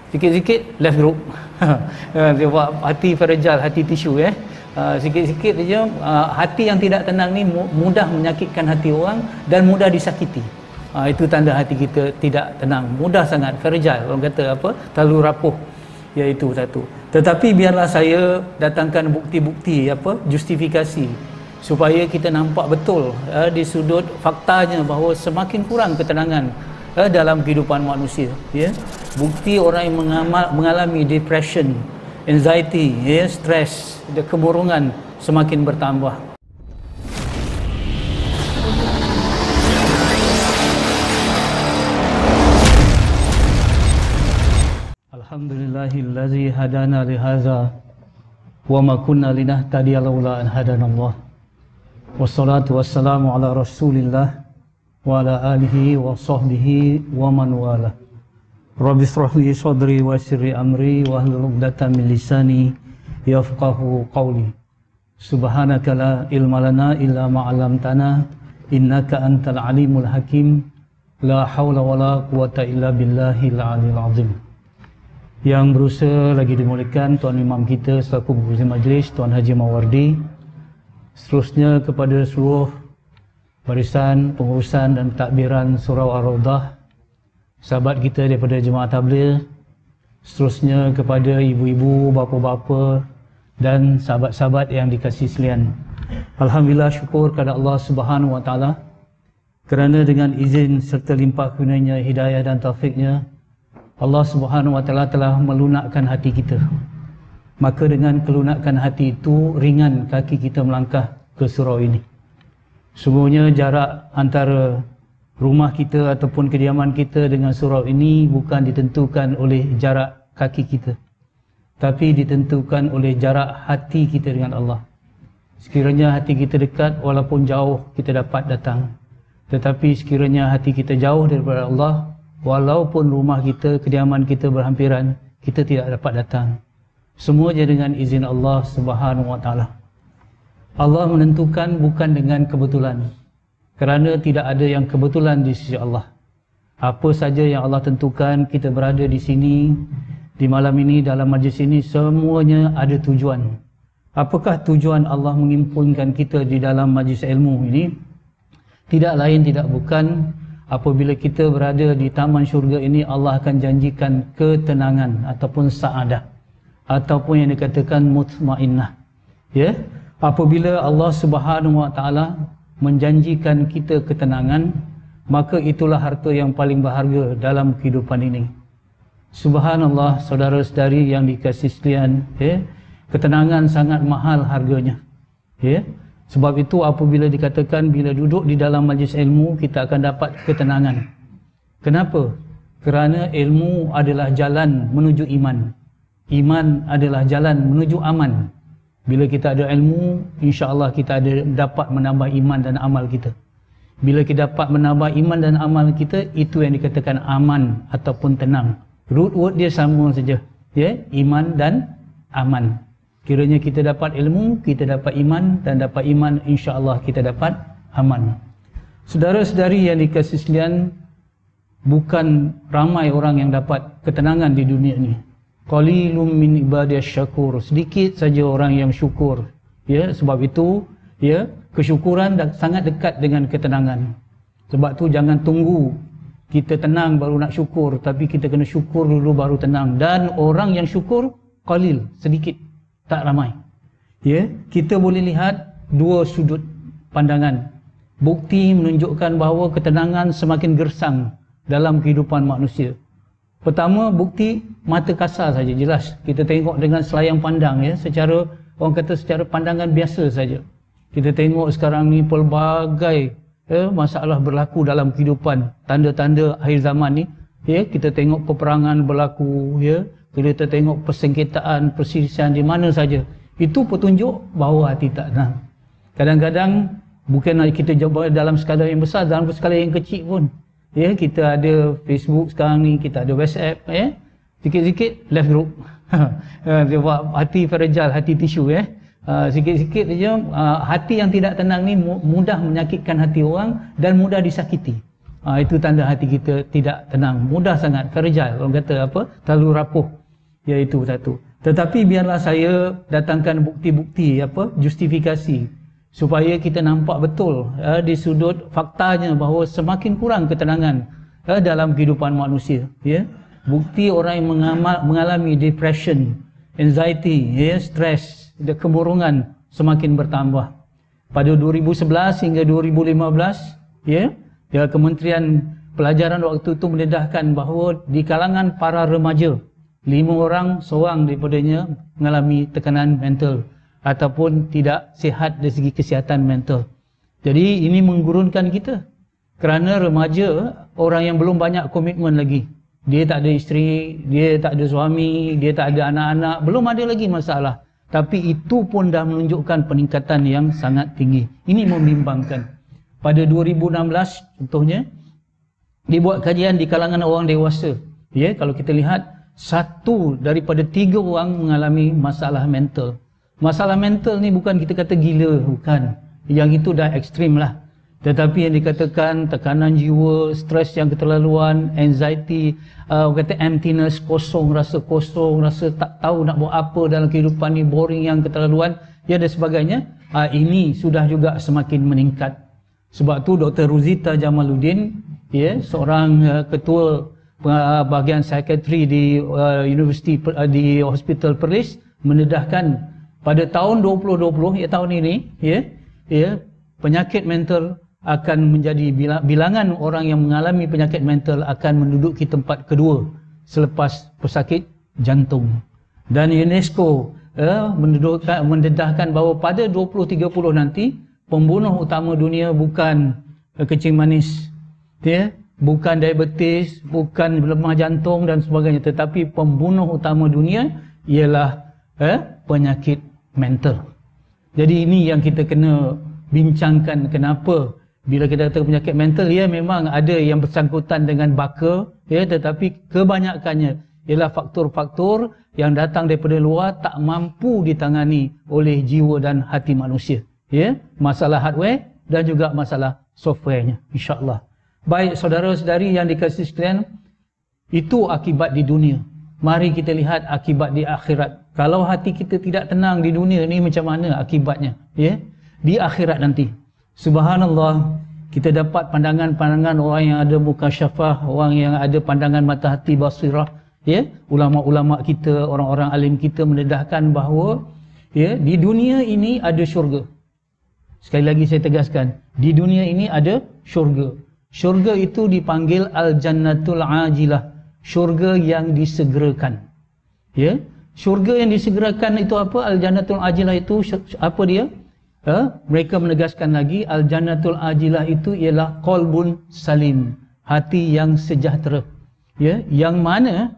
sikit-sikit left group. Dia buat hati fragile, hati tisu sikit-sikit saja hati yang tidak tenang ni mudah menyakitkan hati orang dan mudah disakiti. Itu tanda hati kita tidak tenang, mudah sangat fragile, orang kata apa, terlalu rapuh, iaitu satu. Tetapi biarlah saya datangkan bukti-bukti justifikasi supaya kita nampak betul di sudut faktanya bahawa semakin kurang ketenangan dalam kehidupan manusia. Bukti orang yang mengalami depression, anxiety, stres, kemurungan semakin bertambah. Alhamdulillahillazi hadana lihaza wa ma kunna linahtadiya laula an hadanallah. Wassalatu wassalamu ala Rasulillah wa ala alihi wa sahbihi wa man wala. Rabbi shrah li sadri wa yassir li amri wa hlul 'uqdatam min lisani yafqahu qawli. Subhanaka la ilma lana illa ma 'allamtana innaka antal alimul hakim. La haula wala quwata illa billahil aliyil azim. Yang berusaha lagi dimuliakan Tuan Imam kita selaku pengurusi majlis, Tuan Haji Mawardi, seterusnya kepada seluruh barisan pengurusan dan takbiran Surau Ar-Raudah, sahabat kita daripada Jemaah Tabligh, seterusnya kepada ibu-ibu, bapa-bapa dan sahabat-sahabat yang dikasihi sekalian. Alhamdulillah, syukur kepada Allah Subhanahu Wa Taala kerana dengan izin serta limpah kurnianya hidayah dan taufiknya, Allah Subhanahu Wa Taala telah melunakkan hati kita. Maka dengan kelunakan hati itu, ringan kaki kita melangkah ke surau ini. Sungguhnya jarak antara rumah kita ataupun kediaman kita dengan surau ini bukan ditentukan oleh jarak kaki kita, tapi ditentukan oleh jarak hati kita dengan Allah. Sekiranya hati kita dekat, walaupun jauh kita dapat datang. Tetapi sekiranya hati kita jauh daripada Allah, walaupun rumah kita, kediaman kita berhampiran, kita tidak dapat datang. Semuanya dengan izin Allah Subhanahu Wa Taala. Allah menentukan bukan dengan kebetulan, kerana tidak ada yang kebetulan di sisi Allah. Apa saja yang Allah tentukan, kita berada di sini, di malam ini, dalam majlis ini, semuanya ada tujuan. Apakah tujuan Allah menghimpunkan kita di dalam majlis ilmu ini? Tidak lain, tidak bukan, apabila kita berada di taman syurga ini, Allah akan janjikan ketenangan ataupun saadah, ataupun yang dikatakan mutmainnah. Apabila Allah Subhanahu Wa Taala menjanjikan kita ketenangan, maka itulah harta yang paling berharga dalam kehidupan ini. Subhanallah, saudara-saudari yang dikasihi sekalian, ketenangan sangat mahal harganya. Sebab itu apabila dikatakan bila duduk di dalam majlis ilmu, kita akan dapat ketenangan. Kenapa? Kerana ilmu adalah jalan menuju iman. Iman adalah jalan menuju aman. Bila kita ada ilmu, insya-Allah kita dapat menambah iman dan amal kita. Bila kita dapat menambah iman dan amal kita, itu yang dikatakan aman ataupun tenang. Root word dia sama saja, iman dan aman. Kiranya kita dapat ilmu, kita dapat iman, dan dapat iman, insya-Allah kita dapat aman. Saudara-saudari yang dikasihi sekalian, bukan ramai orang yang dapat ketenangan di dunia ini. Qalilum min ibadiyas syakur, sedikit saja orang yang syukur. Sebab itu kesyukuran sangat dekat dengan ketenangan. Sebab tu jangan tunggu kita tenang baru nak syukur, tapi kita kena syukur dulu baru tenang. Dan orang yang syukur qalil, sedikit, tak ramai. Kita boleh lihat dua sudut pandangan. Bukti menunjukkan bahawa ketenangan semakin gersang dalam kehidupan manusia. Pertama, bukti mata kasar saja, jelas. Kita tengok dengan selayang pandang, secara, orang kata secara pandangan biasa saja. Kita tengok sekarang ni pelbagai masalah berlaku dalam kehidupan, tanda-tanda akhir zaman ni. Kita tengok peperangan berlaku, kita tengok persengketaan, perselisihan di mana saja. Itu petunjuk bahawa hati tak tenang. Kadang-kadang bukan kita jumpa dalam skala yang besar, dalam skala yang kecil pun. Kita ada Facebook sekarang ni, kita ada WhatsApp, sikit-sikit left group. Dia buat hati fragile, hati tisu. Sikit-sikit saja hati yang tidak tenang ni mudah menyakitkan hati orang dan mudah disakiti. Itu tanda hati kita tidak tenang, mudah sangat, fragile, orang kata apa, terlalu rapuh, iaitu satu. Tetapi biarlah saya datangkan bukti-bukti, justifikasi, supaya kita nampak betul di sudut faktanya bahawa semakin kurang ketenangan dalam kehidupan manusia. Bukti orang yang mengalami depression, anxiety, stres, kemurungan semakin bertambah. Pada 2011 hingga 2015, Kementerian Pelajaran waktu itu mendedahkan bahawa di kalangan para remaja, 5 orang seorang daripadanya mengalami tekanan mental ataupun tidak sihat dari segi kesihatan mental. Jadi ini menggurunkan kita, kerana remaja orang yang belum banyak komitmen lagi. Dia tak ada isteri, dia tak ada suami, dia tak ada anak-anak, belum ada lagi masalah. Tapi itu pun dah menunjukkan peningkatan yang sangat tinggi. Ini membimbangkan. Pada 2016 contohnya, dibuat kajian di kalangan orang dewasa. Kalau kita lihat, 1 daripada 3 orang mengalami masalah mental. Masalah mental ni bukan kita kata gila, bukan. Yang itu dah ekstrim lah. Tetapi yang dikatakan tekanan jiwa, stres yang keterlaluan, anxiety, kata emptiness, kosong, rasa tak tahu nak buat apa dalam kehidupan ni, boring yang keterlaluan, dan sebagainya. Ini sudah juga semakin meningkat. Sebab tu Dr. Ruzita Jamaluddin, seorang ketua bahagian psikiatri di universiti di Hospital Perlis, mendedahkan pada tahun 2020, tahun ini, penyakit mental akan menjadi bilangan orang yang mengalami penyakit mental akan menduduki tempat kedua selepas pesakit jantung. Dan UNESCO mendedahkan bahawa pada 2030 nanti, pembunuh utama dunia bukan kencing manis, bukan diabetes, bukan lemah jantung dan sebagainya, tetapi pembunuh utama dunia ialah penyakit mental. Jadi ini yang kita kena bincangkan, kenapa bila kita kata penyakit mental, memang ada yang bersangkutan dengan baka, tetapi kebanyakannya ialah faktor-faktor yang datang daripada luar, tak mampu ditangani oleh jiwa dan hati manusia. Masalah hardware dan juga masalah softwarenya, insya-Allah. Baik saudara-saudari yang dikasihi sekalian, itu akibat di dunia. Mari kita lihat akibat di akhirat. Kalau hati kita tidak tenang di dunia ni, macam mana akibatnya? Di akhirat nanti, subhanallah, kita dapat pandangan-pandangan orang yang ada mukasyafah, orang yang ada pandangan mata hati basirah. Ulama-ulama kita, orang-orang alim kita mendedahkan bahawa di dunia ini ada syurga. Sekali lagi saya tegaskan, di dunia ini ada syurga. Syurga itu dipanggil Al-Jannatul Ajilah, syurga yang disegerakan. Syurga yang disegerakan itu apa? Al-Jannatul Ajilah itu apa dia? Mereka menegaskan lagi, Al-Jannatul Ajilah itu ialah qalbun salim, hati yang sejahtera. Yang mana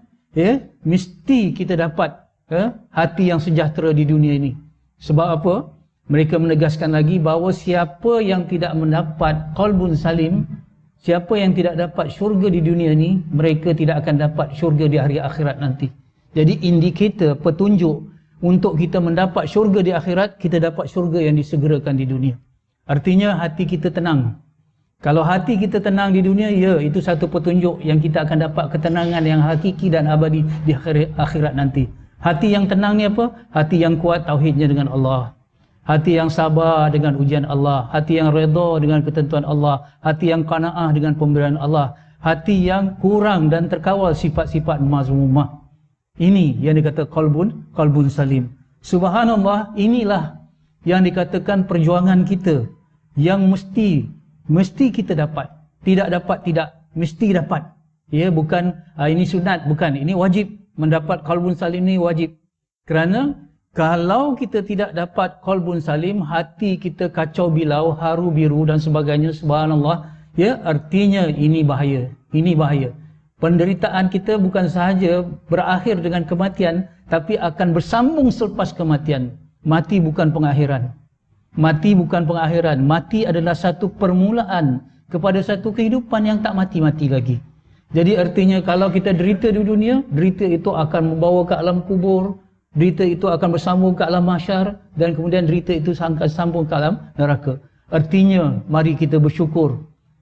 mesti kita dapat hati yang sejahtera di dunia ini. Sebab apa? Mereka menegaskan lagi bahawa siapa yang tidak mendapat qalbun salim, siapa yang tidak dapat syurga di dunia ini, mereka tidak akan dapat syurga di hari akhirat nanti. Jadi indikator, petunjuk untuk kita mendapat syurga di akhirat, kita dapat syurga yang disegerakan di dunia. Artinya hati kita tenang. Kalau hati kita tenang di dunia, itu satu petunjuk yang kita akan dapat ketenangan yang hakiki dan abadi di akhirat nanti. Hati yang tenang ni apa? Hati yang kuat tauhidnya dengan Allah. Hati yang sabar dengan ujian Allah, hati yang redha dengan ketentuan Allah, hati yang qanaah dengan pemberian Allah, hati yang kurang dan terkawal sifat-sifat mazmumah. Ini yang dikata qalbun salim. Subhanallah, inilah yang dikatakan perjuangan kita yang mesti kita dapat. Tidak dapat tidak, mesti dapat. Bukan ini sunat, bukan, ini wajib. Mendapat qalbun salim ni wajib. Kerana kalau kita tidak dapat qalbun salim, hati kita kacau bilau, haru biru dan sebagainya, subhanallah, artinya ini bahaya. Ini bahaya. Penderitaan kita bukan sahaja berakhir dengan kematian, tapi akan bersambung selepas kematian. Mati bukan pengakhiran. Mati bukan pengakhiran. Mati adalah satu permulaan kepada satu kehidupan yang tak mati-mati lagi. Jadi artinya kalau kita derita di dunia, derita itu akan membawa ke alam kubur, derita itu akan bersambung ke alam mahsyar, dan kemudian derita itu akan sambung ke alam neraka. Artinya, mari kita bersyukur.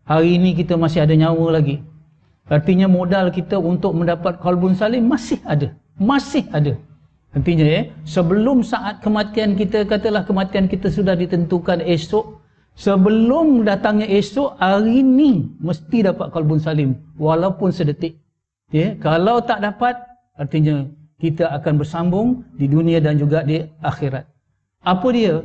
hari ini kita masih ada nyawa lagi. Artinya modal kita untuk mendapat qalbun salim masih ada. Masih ada. Artinya sebelum saat kematian kita, katalah kematian kita sudah ditentukan esok, sebelum datangnya esok, hari ini mesti dapat qalbun salim walaupun sedetik. Kalau tak dapat, artinya kita akan bersambung di dunia dan juga di akhirat. Apa dia?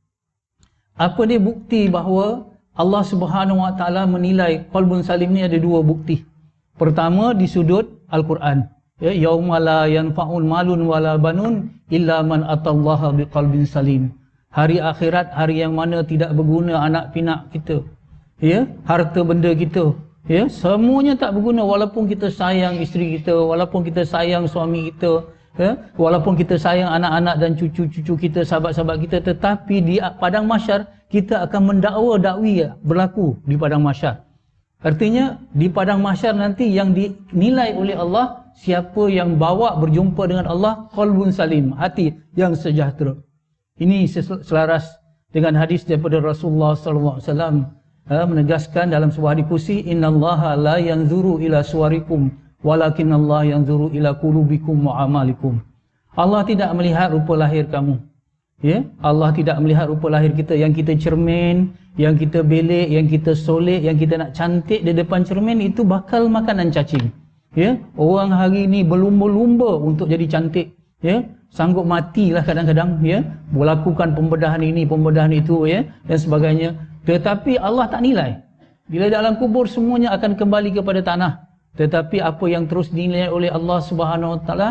Apa dia bukti bahawa Allah Subhanahu Wa Taala menilai qalbun salim ni? Ada dua bukti. Pertama di sudut Al-Quran. Yauma la yanfa'ul malun wala banun illa man atallaha biqalbin salim. Hari akhirat, hari yang mana tidak berguna anak pinak kita, harta benda kita, semuanya tak berguna. Walaupun kita sayang isteri kita, walaupun kita sayang suami kita, walaupun kita sayang anak-anak dan cucu-cucu kita, sahabat-sahabat kita, tetapi di padang mahsyar kita akan mendakwa dakwi berlaku di padang mahsyar. Artinya di padang mahsyar nanti yang dinilai oleh Allah, siapa yang bawa berjumpa dengan Allah qalbun salim, hati yang sejahtera. Ini selaras dengan hadis daripada Rasulullah sallallahu alaihi wasallam menegaskan dalam sebuah hadis kursi, innallaha la yanzuru ila suwarikum walakinnallaha yanzuru ila qulubikum wa amalikum. Allah tidak melihat rupa lahir kamu. Allah tidak melihat rupa lahir kita, yang kita cermin, yang kita belik, yang kita solek, yang kita nak cantik di depan cermin, itu bakal makanan cacing. Orang hari ni berlumba-lumba untuk jadi cantik, sanggup matilah kadang-kadang, melakukan pembedahan ini, pembedahan itu, dan sebagainya. Tetapi Allah tak nilai. Bila dalam kubur semuanya akan kembali kepada tanah. Tetapi apa yang terus dinilai oleh Allah Subhanahu Wa Taala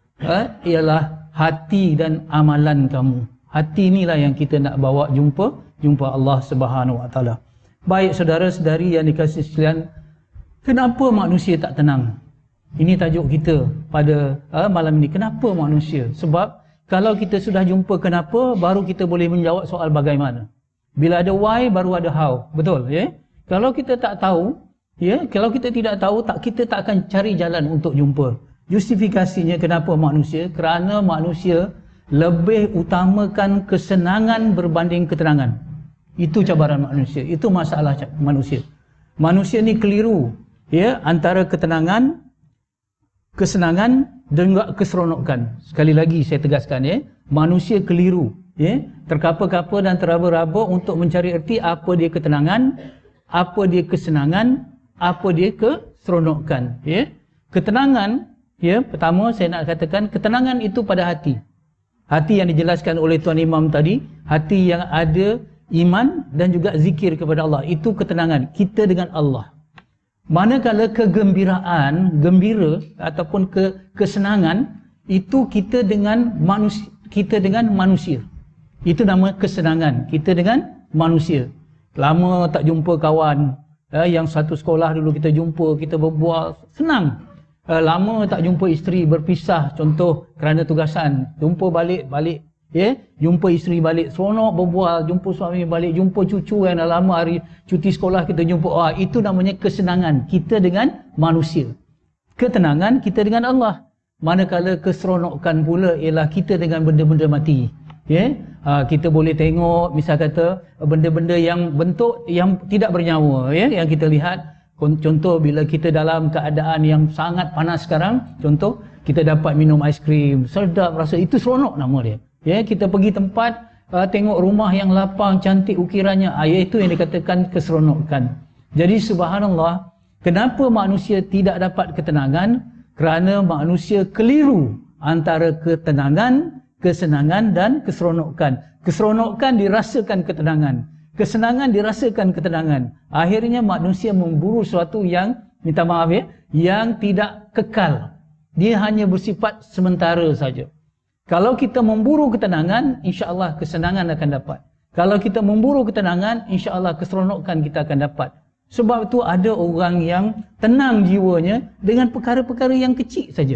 ialah hati dan amalan kamu. Hati inilah yang kita nak bawa jumpa Allah Subhanahu Wa Taala. Baik saudara-saudari yang dikasihi sekalian, kenapa manusia tak tenang? Ini tajuk kita pada malam ini. Kenapa manusia? Sebab kalau kita sudah jumpa kenapa, baru kita boleh menjawab soal bagaimana. Bila ada why, baru ada how. Betul, Kalau kita tak tahu, kalau kita tidak tahu, kita tak akan cari jalan untuk jumpa. Justifikasinya kenapa manusia? Kerana manusia lebih utamakan kesenangan berbanding ketenangan. Itu cabaran manusia. Itu masalah manusia. Manusia ni keliru, antara ketenangan, kesenangan dan juga keseronokan. Sekali lagi saya tegaskan, manusia keliru, terkapa-kapa dan teraba-raba untuk mencari erti apa dia ketenangan, apa dia kesenangan, apa dia keseronokan. Ketenangan, pertama saya nak katakan, ketenangan itu pada hati. Hati yang dijelaskan oleh Tuan Imam tadi, hati yang ada iman dan juga zikir kepada Allah, itu ketenangan kita dengan Allah. Manakala kegembiraan, gembira ataupun kesenangan, itu kita dengan manusia. Itu nama kesenangan, kita dengan manusia. Lama tak jumpa kawan, yang satu sekolah dulu kita jumpa, kita berbual, senang. Lama tak jumpa isteri, berpisah, contoh kerana tugasan, jumpa balik, jumpa isteri balik, seronok berbual, jumpa suami balik, jumpa cucu yang dah lama hari cuti sekolah kita jumpa. Itu namanya kesenangan kita dengan manusia. Ketenangan kita dengan Allah. Manakala keseronokan pula ialah kita dengan benda-benda mati. Kita boleh tengok misal kata benda-benda yang bentuk yang tidak bernyawa, yang kita lihat. Contoh bila kita dalam keadaan yang sangat panas sekarang, contoh kita dapat minum aiskrim, sedap rasa, itu seronok nama dia. Kita pergi tempat, tengok rumah yang lapang, cantik ukirannya, itu yang dikatakan keseronokan. Jadi subhanallah, kenapa manusia tidak dapat ketenangan? Kerana manusia keliru antara ketenangan, kesenangan dan keseronokan. Keseronokan dirasakan ketenangan, kesenangan dirasakan ketenangan. Akhirnya manusia memburu sesuatu yang, minta maaf yang tidak kekal. Dia hanya bersifat sementara saja. Kalau kita memburu ketenangan, insya-Allah kesenangan akan dapat. Kalau kita memburu ketenangan, insya-Allah keseronokan kita akan dapat. Sebab itu ada orang yang tenang jiwanya dengan perkara-perkara yang kecil saja.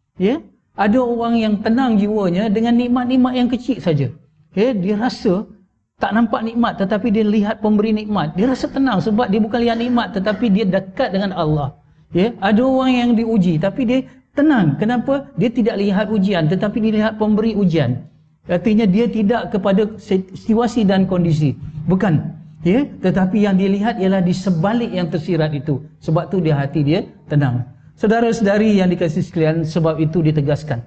Ada orang yang tenang jiwanya dengan nikmat-nikmat yang kecil saja. Dia rasa tak nampak nikmat tetapi dia lihat pemberi nikmat. Dia rasa tenang sebab dia bukan lihat nikmat tetapi dia dekat dengan Allah. Ada orang yang diuji tapi dia tenang. Kenapa? Dia tidak lihat ujian tetapi dia lihat pemberi ujian. Artinya dia tidak kepada situasi dan kondisi. Bukan. Ya, tetapi yang dilihat ialah di sebalik yang tersirat itu. Sebab tu dia hati dia tenang. Saudara-saudari yang dikasihi sekalian, sebab itu ditegaskan,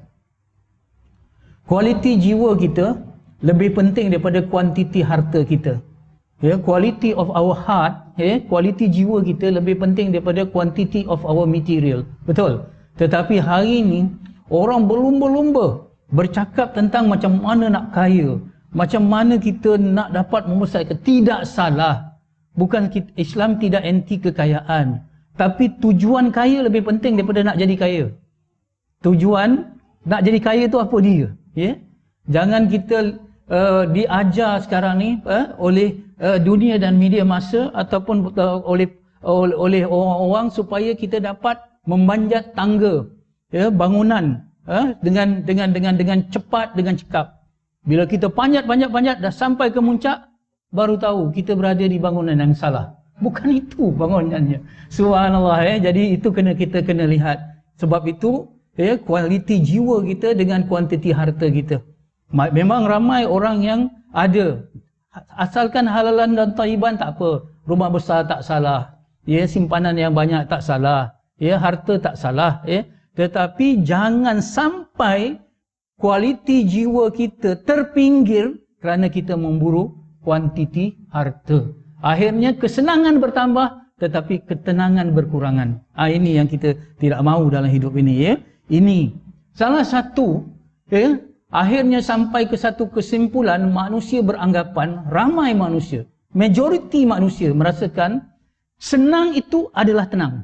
kualiti jiwa kita lebih penting daripada kuantiti harta kita. Ya, quality of our heart, ya, kualiti jiwa kita lebih penting daripada quantity of our material. Betul. Tetapi hari ini orang berlumba-lumba bercakap tentang macam mana nak kaya, macam mana kita nak dapat membesarkan. Tidak salah. Bukan kita, Islam tidak anti kekayaan. Tapi tujuan kaya lebih penting daripada nak jadi kaya. Tujuan nak jadi kaya tu apa dia? Ya? Jangan kita diajar sekarang ni oleh dunia dan media massa ataupun oleh orang-orang supaya kita dapat memanjat tangga, ya, bangunan dengan cepat, dengan cekap. Bila kita panjat dah sampai ke muncak, baru tahu kita berada di bangunan yang salah. Bukan itu bangunannya. Subhanallah, ya. Jadi itu kita kena lihat. Sebab itu, ya, kualiti jiwa kita dengan kuantiti harta kita. Memang ramai orang yang ada, asalkan halalan dan thayyiban tak apa. Rumah besar tak salah, ya, simpanan yang banyak tak salah, ya, harta tak salah, ya. Tetapi jangan sampai kualiti jiwa kita terpinggir kerana kita memburu kuantiti harta. Akhirnya kesenangan bertambah tetapi ketenangan berkurangan. Ini yang kita tidak mahu dalam hidup ini, ya. Ini salah satu, ya, akhirnya sampai ke satu kesimpulan, manusia beranggapan, ramai manusia, majoriti manusia merasakan senang itu adalah tenang.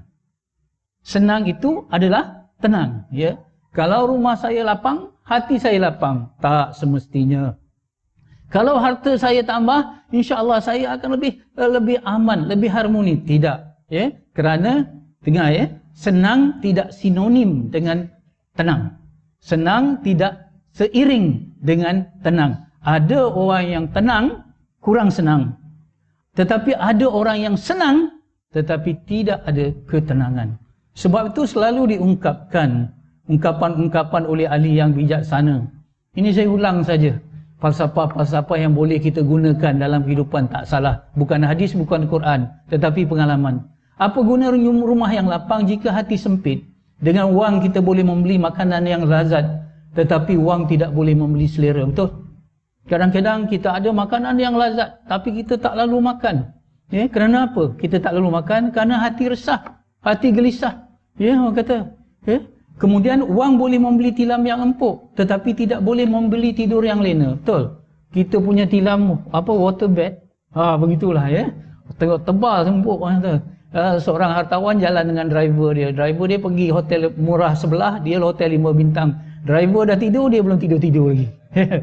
Senang itu adalah tenang, ya. Kalau rumah saya lapang, hati saya lapang. Tak semestinya. Kalau harta saya tambah, insya-Allah saya akan lebih aman, lebih harmoni. Tidak, ya. Kerana dengar, ya, senang tidak sinonim dengan tenang. Senang tidak seiring dengan tenang. Ada orang yang tenang kurang senang. Tetapi ada orang yang senang tetapi tidak ada ketenangan. Sebab itu selalu diungkapkan ungkapan-ungkapan oleh ahli yang bijaksana. Ini saya ulang saja. Falsafah-falsafah yang boleh kita gunakan dalam kehidupan tak salah. Bukan hadis, bukan Quran, tetapi pengalaman. Apa guna rumah yang lapang jika hati sempit? Dengan wang kita boleh membeli makanan yang lazat, tetapi wang tidak boleh membeli selera. Betul? Kadang-kadang kita ada makanan yang lazat, tapi kita tak lalu makan. Ya, kerana apa? Kita tak lalu makan kerana hati resah, hati gelisah. Ya, orang kata, ya. Kemudian wang boleh membeli tilam yang empuk, tetapi tidak boleh membeli tidur yang lena. Betul? Kita punya tilam water bed, begitulah, ya. Tengok tebal empuk, orang kata. Seorang hartawan jalan dengan driver dia. Driver dia pergi hotel murah sebelah, dia hotel 5 bintang. Driver dah tidur, dia belum tidur-tidur lagi.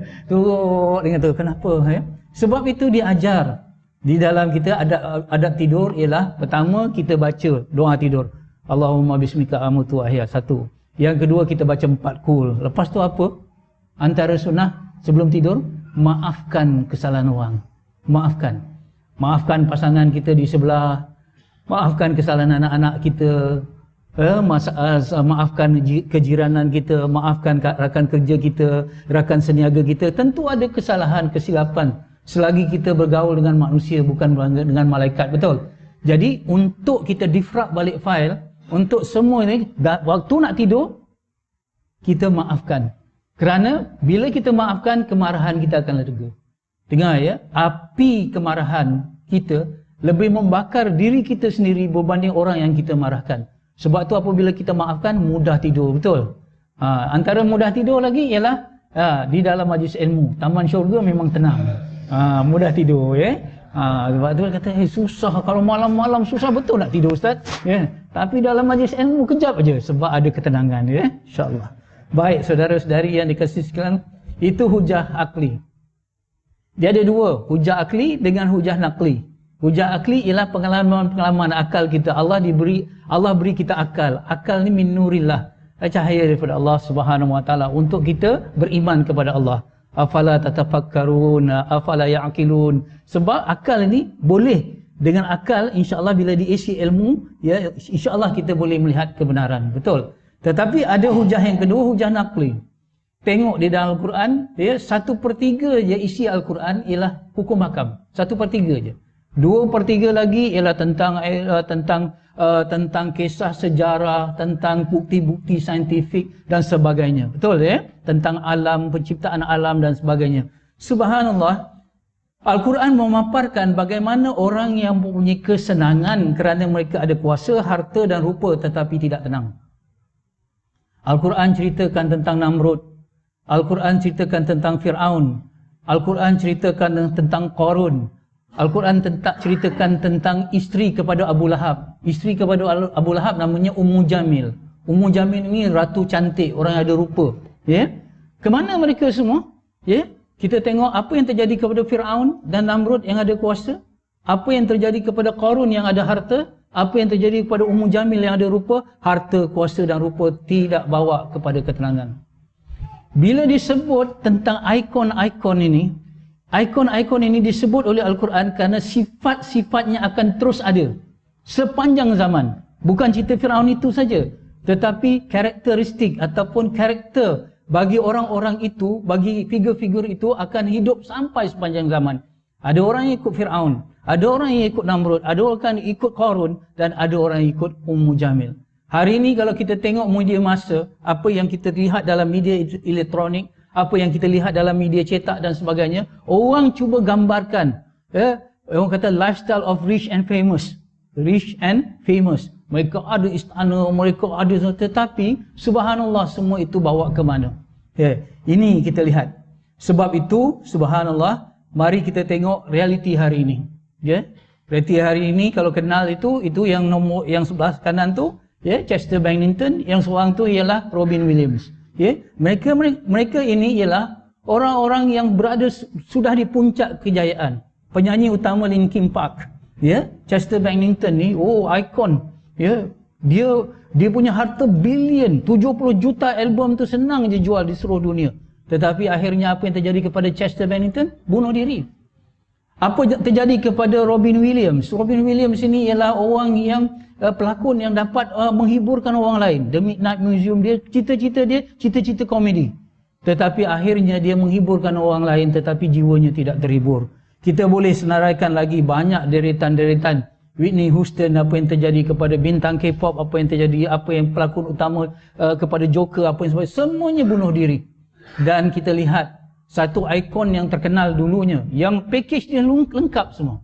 Turut dengan tu. Kenapa? Ya? Sebab itu diajar. Di dalam kita adab tidur ialah, pertama kita baca doa tidur. Allahumma bismika amutu ahya, 1. Yang kedua kita baca 4 kul. Lepas tu apa? Antara sunnah sebelum tidur, maafkan kesalahan orang. Maafkan. Maafkan pasangan kita di sebelah. Maafkan kesalahan anak-anak kita. Maafkan kejiranan kita. Maafkan rakan kerja kita, rakan seniaga kita. Tentu ada kesalahan, kesilapan. Selagi kita bergaul dengan manusia, bukan dengan malaikat. Betul? Jadi untuk kita defrag balik file, untuk semua ini, waktu nak tidur, kita maafkan. Kerana bila kita maafkan, kemarahan kita akan reda. Dengar, ya, api kemarahan kita lebih membakar diri kita sendiri berbanding orang yang kita marahkan. Sebab tu apabila kita maafkan, mudah tidur. Betul? Antara mudah tidur lagi ialah di dalam majlis ilmu. Taman syurga memang tenang. Mudah tidur, ya. Sebab tu kata, susah kalau malam-malam, susah betul nak tidur, Ustaz, ya. Tapi dalam majlis ilmu kejap aja sebab ada ketenangan, ya. InsyaAllah. Baik, saudara-saudari yang dikasihi sekalian, itu hujah akli. Dia ada dua, hujah akli dengan hujah naqli. Hujah akli ialah pengalaman-pengalaman akal kita. Allah beri kita akal. Akal ni min nurillah, cahaya daripada Allah Subhanahu Wa Taala untuk kita beriman kepada Allah. Afala tatafakkarun, afala ya'qilun. Sebab akal ini boleh, dengan akal insya-Allah bila diisi ilmu, ya, insya-Allah kita boleh melihat kebenaran. Betul? Tetapi ada hujah yang kedua, hujah naqli. Tengok di dalam Al-Quran, ya, 1/3 je isi Al-Quran ialah hukum hakam. 1/3 je. 2/3 lagi ialah tentang kisah sejarah, tentang bukti-bukti saintifik dan sebagainya. Betul ya? Tentang alam, penciptaan alam dan sebagainya. Subhanallah, Al-Quran memaparkan bagaimana orang yang mempunyai kesenangan kerana mereka ada kuasa, harta dan rupa tetapi tidak tenang. Al-Quran ceritakan tentang Namrud. Al-Quran ceritakan tentang Fir'aun. Al-Quran ceritakan tentang Qarun. Al-Quran ceritakan tentang isteri kepada Abu Lahab. Isteri kepada Abu Lahab namanya Ummu Jamil. Ummu Jamil ini ratu cantik, orang yang ada rupa. Ya? Kemana mereka semua? Ya? Kita tengok apa yang terjadi kepada Fir'aun dan Namrud yang ada kuasa. Apa yang terjadi kepada Qarun yang ada harta. Apa yang terjadi kepada Ummu Jamil yang ada rupa. Harta, kuasa dan rupa tidak bawa kepada ketenangan. Bila disebut tentang ikon-ikon ini, ikon-ikon ini disebut oleh Al-Quran kerana sifat-sifatnya akan terus ada sepanjang zaman. Bukan cerita Fir'aun itu saja, tetapi karakteristik ataupun karakter bagi orang-orang itu, bagi figur-figur itu akan hidup sampai sepanjang zaman. Ada orang yang ikut Fir'aun, ada orang yang ikut Namrud, ada orang yang ikut Qarun dan ada orang yang ikut Ummu Jamil. Hari ini kalau kita tengok media masa, apa yang kita lihat dalam media elektronik, apa yang kita lihat dalam media cetak dan sebagainya, orang cuba gambarkan, orang kata lifestyle of rich and famous. Rich and famous. Mereka ada istana, mereka ada, tetapi subhanallah semua itu bawa ke mana? Ini kita lihat. Sebab itu, subhanallah, mari kita tengok realiti hari ini. Realiti hari ini kalau kenal itu yang nombor yang sebelah kanan tu, Chester Bennington, yang seorang tu ialah Robin Williams. Mereka ini ialah orang-orang yang berada sudah di puncak kejayaan. Penyanyi utama Linkin Park, Chester Bennington ni, ikon. Dia punya harta bilion, 70 juta album tu senang je jual di seluruh dunia. Tetapi akhirnya apa yang terjadi kepada Chester Bennington? Bunuh diri. Apa terjadi kepada Robin Williams? Robin Williams ini ialah orang yang pelakon yang dapat menghiburkan orang lain. The Midnight Museum, dia cita-cita komedi. Tetapi akhirnya dia menghiburkan orang lain tetapi jiwanya tidak terhibur. Kita boleh senaraikan lagi banyak deretan-deretan. Whitney Houston, apa yang terjadi kepada bintang K-pop, apa yang terjadi, apa yang pelakon utama kepada Joker, apa yang sebagainya, semuanya bunuh diri. Dan kita lihat satu ikon yang terkenal dulunya, yang package dia lengkap semua.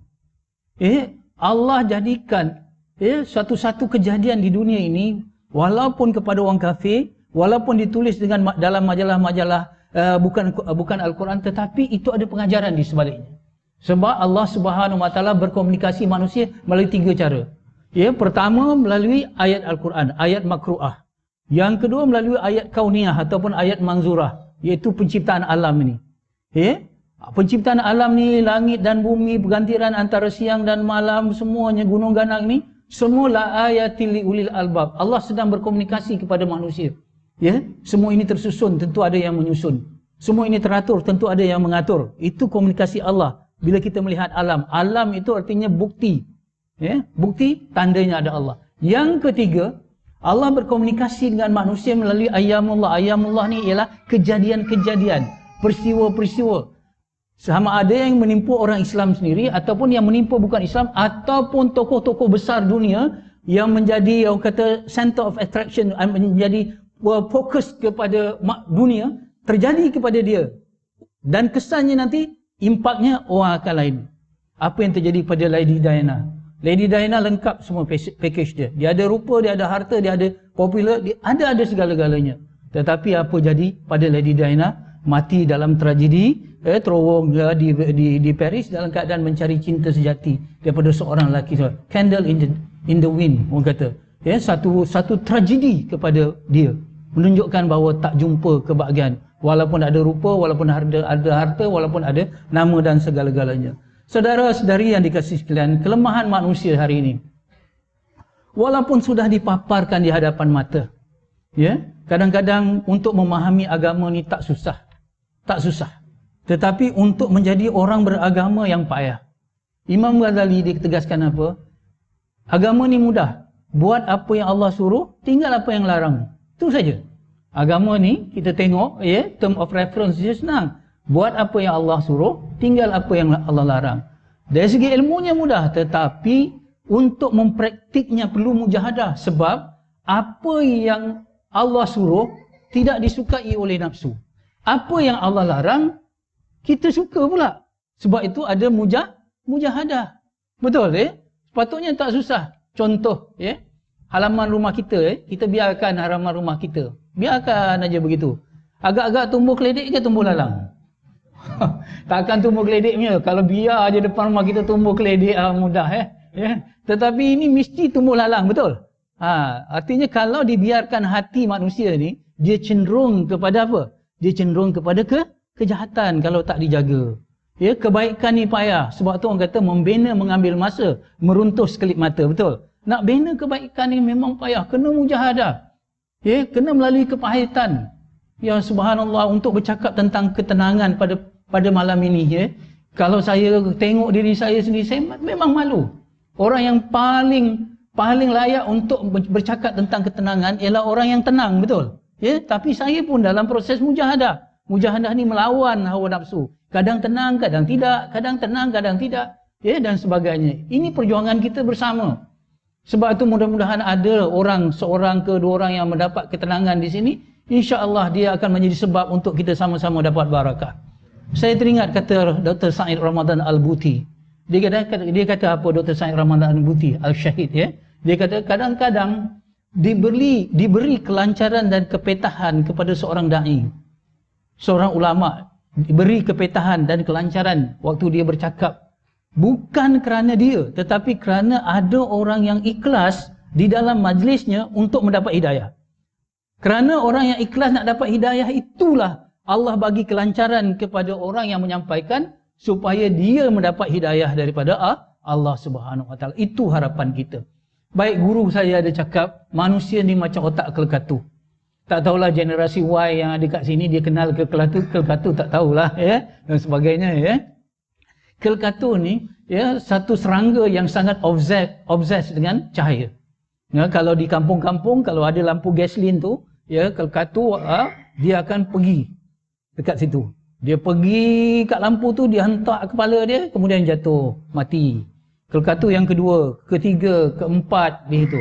Allah jadikan satu-satu kejadian di dunia ini, walaupun kepada orang kafir, walaupun ditulis dalam majalah-majalah bukan Al-Quran, tetapi itu ada pengajaran di sebaliknya. Sebab Allah Subhanahu Wa Taala berkomunikasi manusia melalui 3 cara. Pertama melalui ayat Al-Quran, ayat makru'ah. Yang kedua melalui ayat kauniyah ataupun ayat manzurah, iaitu penciptaan alam ini. Penciptaan alam ni, langit dan bumi, pergantian antara siang dan malam, semuanya gunung ganang ni, semua la ayatil liulil albab. Allah sedang berkomunikasi kepada manusia. Semua ini tersusun, tentu ada yang menyusun. Semua ini teratur, tentu ada yang mengatur. Itu komunikasi Allah. Bila kita melihat alam, alam itu artinya bukti. Bukti tandanya ada Allah. Yang ketiga, Allah berkomunikasi dengan manusia melalui ayamullah. Ayamullah ni ialah kejadian-kejadian, peristiwa-peristiwa. Sama ada yang menimpa orang Islam sendiri ataupun yang menimpa bukan Islam, ataupun tokoh-tokoh besar dunia yang menjadi, orang kata, center of attraction, menjadi fokus kepada dunia, terjadi kepada dia. Dan kesannya nanti, impaknya orang akan lain. Apa yang terjadi pada Lady Diana? Lady Diana lengkap semua package dia. Dia ada rupa, dia ada harta, dia ada popular, dia ada segala-galanya. Tetapi apa jadi pada Lady Diana? Mati dalam tragedi, terowong di Paris dalam keadaan mencari cinta sejati daripada seorang lelaki. Candle in the wind, orang kata. Satu tragedi kepada dia. Menunjukkan bahawa tak jumpa kebahagiaan. Walaupun ada rupa, walaupun ada harta, walaupun ada nama dan segala-galanya. Saudara-saudari yang dikasihi sekalian, kelemahan manusia hari ini, walaupun sudah dipaparkan di hadapan mata, kadang-kadang untuk memahami agama ni tak susah. Tetapi untuk menjadi orang beragama yang payah. Imam Ghazali ditegaskan apa? Agama ni mudah. Buat apa yang Allah suruh, tinggal apa yang larang. Itu saja. Agama ni kita tengok, term of reference dia senang. Buat apa yang Allah suruh, tinggal apa yang Allah larang. Dari segi ilmunya mudah, tetapi untuk mempraktiknya perlu mujahadah. Sebab apa yang Allah suruh tidak disukai oleh nafsu. Apa yang Allah larang, kita suka pula. Sebab itu ada mujahadah. Betul Sepatutnya tak susah. Contoh halaman rumah kita kita biarkan halaman rumah kita. Biarkan aja begitu. Agak-agak tumbuh keledek ke tumbuh lalang? Takkan tumbuh keledeknya. Kalau biar aja depan rumah kita tumbuh keledek mudah Tetapi ini mesti tumbuh lalang, betul? Artinya kalau dibiarkan hati manusia ni, dia cenderung kepada apa? Dia cenderung kepada kejahatan kalau tak dijaga. Kebaikan ni payah. Sebab tu orang kata membina mengambil masa, meruntuh sekelip mata, betul? Nak bina kebaikan ni memang payah, kena mujahadah. Kena melalui kepahitan. Ya subhanallah, untuk bercakap tentang ketenangan pada malam ini kalau saya tengok diri saya sendiri, saya memang malu. Orang yang paling layak untuk bercakap tentang ketenangan ialah orang yang tenang, betul? Tapi saya pun dalam proses mujahadah. Mujahadah ni melawan hawa nafsu. Kadang tenang, kadang tidak, kadang tenang, kadang tidak, dan sebagainya. Ini perjuangan kita bersama. Sebab itu mudah-mudahan ada seorang ke dua orang yang mendapat ketenangan di sini, insya-Allah dia akan menjadi sebab untuk kita sama-sama dapat barakah. Saya teringat kata Dr. Said Ramadan Al-Buti. Dia kata apa Dr. Said Ramadan Al-Buti, Al-Syahid Dia kata kadang-kadang diberi kelancaran dan kepetahan kepada seorang dai. Seorang ulama diberi kepetahan dan kelancaran waktu dia bercakap. Bukan kerana dia, tetapi kerana ada orang yang ikhlas di dalam majlisnya untuk mendapat hidayah. Kerana orang yang ikhlas nak dapat hidayah, itulah Allah bagi kelancaran kepada orang yang menyampaikan supaya dia mendapat hidayah daripada Allah Subhanahu Wa Taala. Itu harapan kita. Baik guru saya ada cakap, manusia ni macam otak kelekatu. Tak tahulah generasi Y yang ada kat sini dia kenal kelekatu tak tahulah dan sebagainya Kelekatu ni satu serangga yang sangat obses dengan cahaya. Kalau di kampung-kampung kalau ada lampu gasolin tu, kelekatu dia akan pergi dekat situ. Dia pergi kat lampu tu, dia hentak kepala dia, kemudian jatuh, mati. Kelekatu yang kedua, ketiga, keempat, begitu.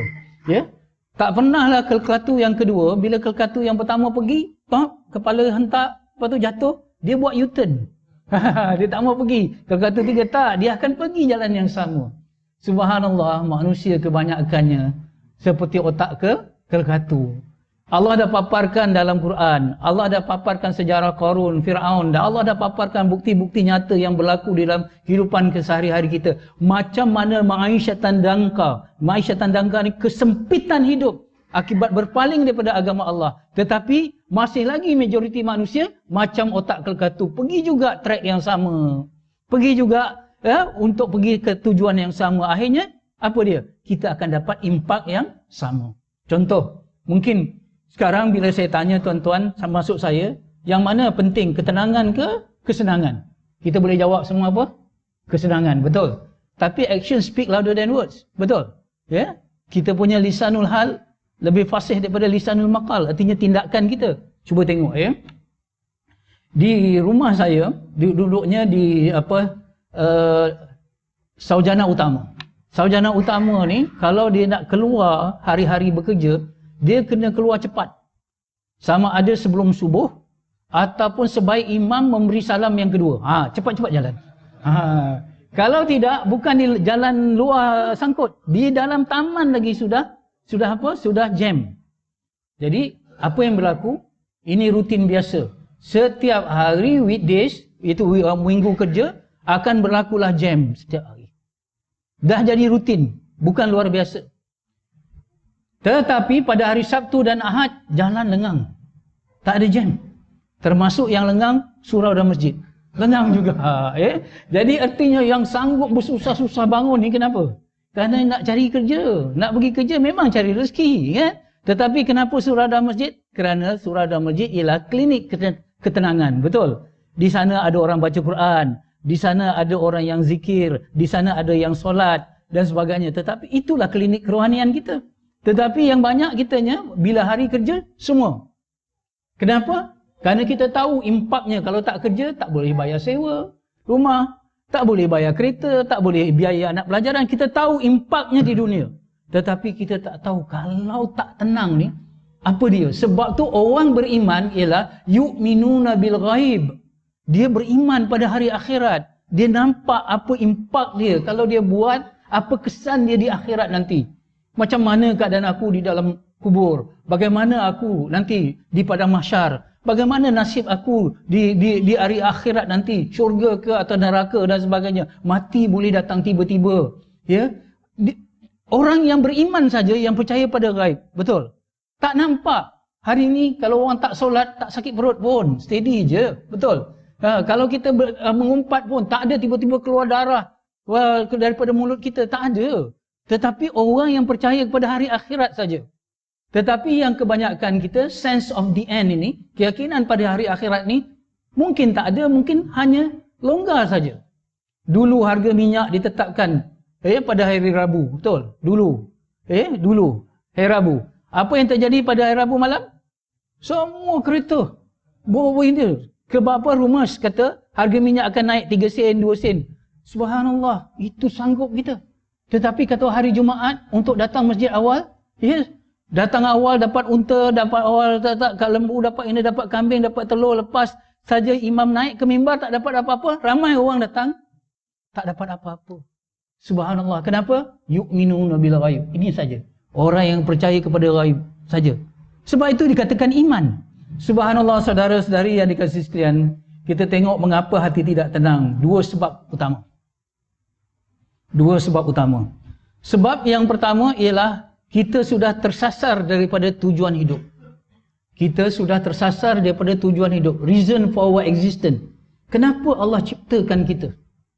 Tak pernahlah kelekatu yang kedua, bila kelekatu yang pertama pergi, kepala hentak, lepas tu jatuh, dia buat U-turn. Dia tak mau pergi. Kelekatu tiga tak, dia akan pergi jalan yang sama. Subhanallah, manusia kebanyakannya seperti otak kelekatu. Allah dah paparkan dalam Quran, Allah dah paparkan sejarah Qarun, Fir'aun, dan Allah dah paparkan bukti-bukti nyata yang berlaku di dalam kehidupan kesehari-hari kita. Macam mana ma'isyatan dangka. Ma'isyatan dangka ni kesempitan hidup akibat berpaling daripada agama Allah. Tetapi masih lagi majoriti manusia macam otak kelekatu, pergi juga track yang sama. Pergi juga untuk pergi ke tujuan yang sama. Akhirnya apa dia? Kita akan dapat impak yang sama. Contoh, mungkin sekarang bila saya tanya tuan-tuan, masuk saya, yang mana penting, ketenangan ke kesenangan? Kita boleh jawab semua apa? Kesenangan, betul. Tapi action speak louder than words, betul. Kita punya lisanul hal lebih fasih daripada lisanul maqal, artinya tindakan kita. Cuba tengok Di rumah saya, duduknya di Sarjana Utama. Sarjana Utama ni, kalau dia nak keluar hari-hari bekerja, dia kena keluar cepat. Sama ada sebelum subuh ataupun sebaik imam memberi salam yang kedua. Cepat-cepat jalan. Kalau tidak, bukan di jalan luar sangkut, di dalam taman lagi sudah jam. Jadi apa yang berlaku? Ini rutin biasa. Setiap hari weekdays, itu minggu kerja, akan berlakulah jam setiap hari. Dah jadi rutin, bukan luar biasa. Tetapi pada hari Sabtu dan Ahad, jalan lengang. Tak ada jam. Termasuk yang lengang, surau dan masjid. Lengang juga. Jadi artinya yang sanggup bersusah-susah bangun ni kenapa? Kerana nak cari kerja. Nak pergi kerja memang cari rezeki. Tetapi kenapa surau dan masjid? Kerana surau dan masjid ialah klinik ketenangan. Betul? Di sana ada orang baca Quran. Di sana ada orang yang zikir. Di sana ada yang solat dan sebagainya. Tetapi itulah klinik kerohanian kita. Tetapi yang banyak kitanya, bila hari kerja, semua. Kenapa? Kerana kita tahu impaknya. Kalau tak kerja, tak boleh bayar sewa rumah. tak boleh bayar kereta, tak boleh biaya anak pelajaran. Kita tahu impaknya di dunia. Tetapi kita tak tahu kalau tak tenang ni, apa dia? Sebab tu orang beriman ialah yu'minuna bil ghaib. Dia beriman pada hari akhirat. Dia nampak apa impak dia. Kalau dia buat, apa kesan dia di akhirat nanti. Macam mana keadaan aku di dalam kubur. Bagaimana aku nanti di padang mahsyar. Bagaimana nasib aku di hari akhirat nanti. Syurga ke atau neraka dan sebagainya. Mati boleh datang tiba-tiba. Ya, orang yang beriman saja yang percaya pada ghaib. Betul. Tak nampak. Hari ini kalau orang tak solat, tak sakit perut pun. Steady je. Betul. Kalau kita mengumpat pun, tak ada tiba-tiba keluar darah daripada mulut kita. Tak ada. Tetapi orang yang percaya kepada hari akhirat saja. Tetapi yang kebanyakan kita, sense of the end ini, keyakinan pada hari akhirat ni, mungkin tak ada, mungkin hanya longgar saja. Dulu harga minyak ditetapkan pada hari Rabu. Betul? Dulu. Dulu. Hari Rabu. Apa yang terjadi pada hari Rabu malam? Semua kereta. Bawa ini. Kebapa rumus kata harga minyak akan naik 3 sen, 2 sen. Subhanallah. Itu sanggup kita. Tetapi kata hari Jumaat untuk datang masjid awal, datang awal dapat unta, dapat awal tak kat lembu, dapat ini, dapat kambing, dapat telur, lepas saja imam naik ke mimbar tak dapat apa-apa, ramai orang datang tak dapat apa-apa. Subhanallah. Kenapa? Yu'minuna bil ghaib. Ini saja. Orang yang percaya kepada ghaib saja. Sebab itu dikatakan iman. Subhanallah, saudara-saudari yang dikasihi sekalian, kita tengok mengapa hati tidak tenang. Dua sebab utama. Sebab yang pertama ialah kita sudah tersasar daripada tujuan hidup. Kita sudah tersasar daripada tujuan hidup. Reason for our existence. Kenapa Allah ciptakan kita?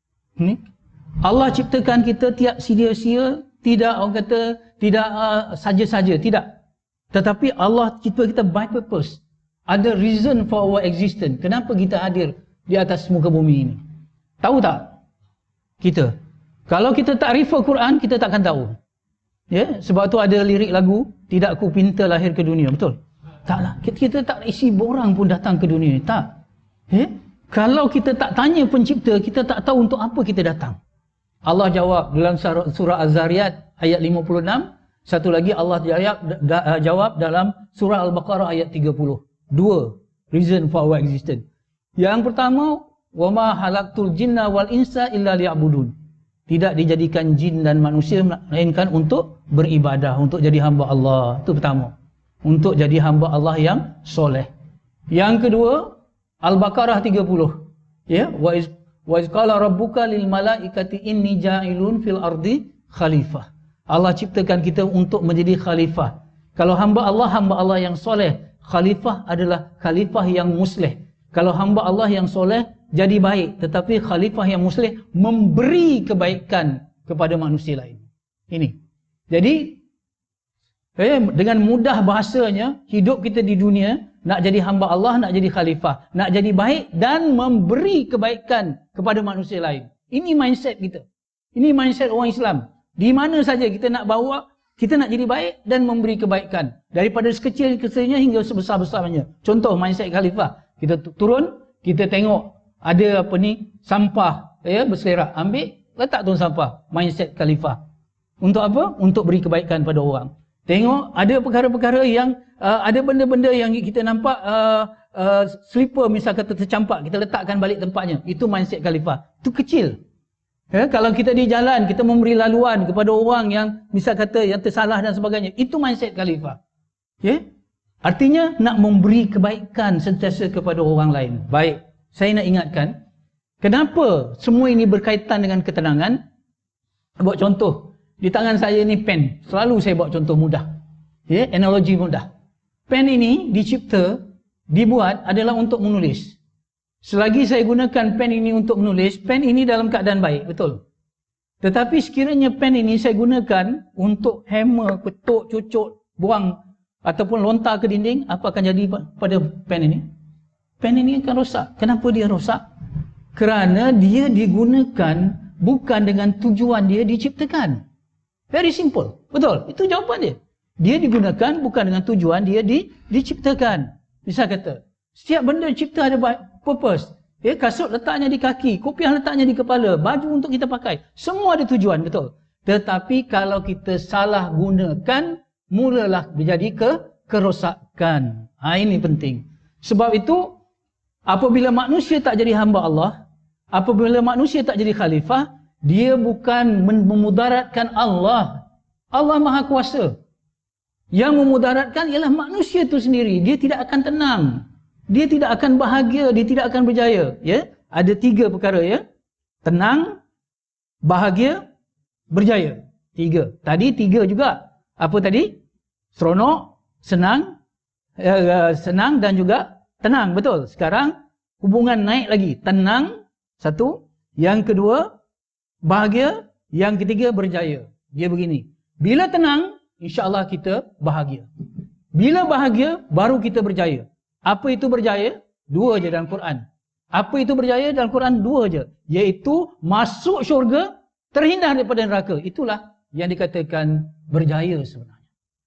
Allah ciptakan kita tiap sia-sia, tidak orang kata tidak saja-saja, tidak. Tetapi Allah cipta kita by purpose. Ada reason for our existence. Kenapa kita hadir di atas muka bumi ini? Tahu tak? Kita. Kalau kita tak refer Quran, kita takkan tahu. Ya, sebab tu ada lirik lagu, tidak aku pinta lahir ke dunia. Betul? Taklah. Kita tak isi borang pun datang ke dunia ni. Tak. Kalau kita tak tanya pencipta, kita tak tahu untuk apa kita datang. Allah jawab dalam surah Az-Zariyat ayat 56. Satu lagi Allah jawab dalam surah Al-Baqarah ayat 30. Dua reason for our existence. Yang pertama, wama halaqtul jinna wal insa illa liya'budun. Tidak dijadikan jin dan manusia melainkan untuk beribadah, untuk jadi hamba Allah. Itu pertama. Untuk jadi hamba Allah yang soleh. Yang kedua, Al-Baqarah 30. Ya, wa iz qala rabbuka lil malaikati inni ja'ilun fil ardi khalifah. Allah ciptakan kita untuk menjadi khalifah. Kalau hamba Allah yang soleh. Khalifah adalah khalifah yang musleh. Kalau hamba Allah yang soleh, jadi baik. Tetapi khalifah yang musleh memberi kebaikan kepada manusia lain. Ini. Jadi, dengan mudah bahasanya, hidup kita di dunia, nak jadi hamba Allah, nak jadi khalifah. Nak jadi baik dan memberi kebaikan kepada manusia lain. Ini mindset kita. Ini mindset orang Islam. Di mana saja kita nak bawa, kita nak jadi baik dan memberi kebaikan. Daripada sekecil-kecilnya hingga sebesar-besarnya. Contoh mindset khalifah. Kita turun, kita tengok ada sampah berselerak. Ambil, letak tu sampah. Mindset khalifah. Untuk apa? Untuk beri kebaikan pada orang. Tengok ada perkara-perkara yang ada benda-benda yang kita nampak slipper misal kata tercampak, kita letakkan balik tempatnya. Itu mindset khalifah. Itu kecil. Kalau kita di jalan, kita memberi laluan kepada orang yang misal kata yang tersalah dan sebagainya. Itu mindset khalifah. Artinya nak memberi kebaikan sentiasa kepada orang lain. Baik, saya nak ingatkan, kenapa semua ini berkaitan dengan ketenangan? Buat contoh, di tangan saya ni pen. Selalu saya buat contoh mudah. Analogi mudah. Pen ini dicipta, dibuat adalah untuk menulis. Selagi saya gunakan pen ini untuk menulis, pen ini dalam keadaan baik, betul. Tetapi sekiranya pen ini saya gunakan untuk hammer, ketuk, cucuk, buang ataupun lontar ke dinding, apa akan jadi pada pen ini? Pen ini akan rosak. Kenapa dia rosak? Kerana dia digunakan bukan dengan tujuan dia diciptakan. Very simple. Betul. Itu jawapan dia. Dia digunakan bukan dengan tujuan dia diciptakan. Misal kata, setiap benda cipta ada purpose. Kasut letaknya di kaki, kopiah letaknya di kepala, baju untuk kita pakai. Semua ada tujuan, betul. Tetapi kalau kita salah gunakan, mulalah menjadi kerosakan. Ini penting. Sebab itu, apabila manusia tak jadi hamba Allah, apabila manusia tak jadi khalifah, dia bukan memudaratkan Allah. Allah Maha Kuasa. Yang memudaratkan ialah manusia itu sendiri. Dia tidak akan tenang. Dia tidak akan bahagia, dia tidak akan berjaya. Ya, ada 3 perkara, ya. Tenang, bahagia, berjaya. 3. Tadi 3 juga. Apa tadi? Seronok, senang dan juga tenang, betul. Sekarang hubungan naik lagi. Tenang, 1. Yang kedua, bahagia. Yang ketiga, berjaya. Dia begini. Bila tenang, insya-Allah kita bahagia. Bila bahagia, baru kita berjaya. Apa itu berjaya? 2 je dalam Quran. Apa itu berjaya dalam Quran? 2 je. Iaitu masuk syurga, terhindar daripada neraka. Itulah yang dikatakan berjaya sebenarnya.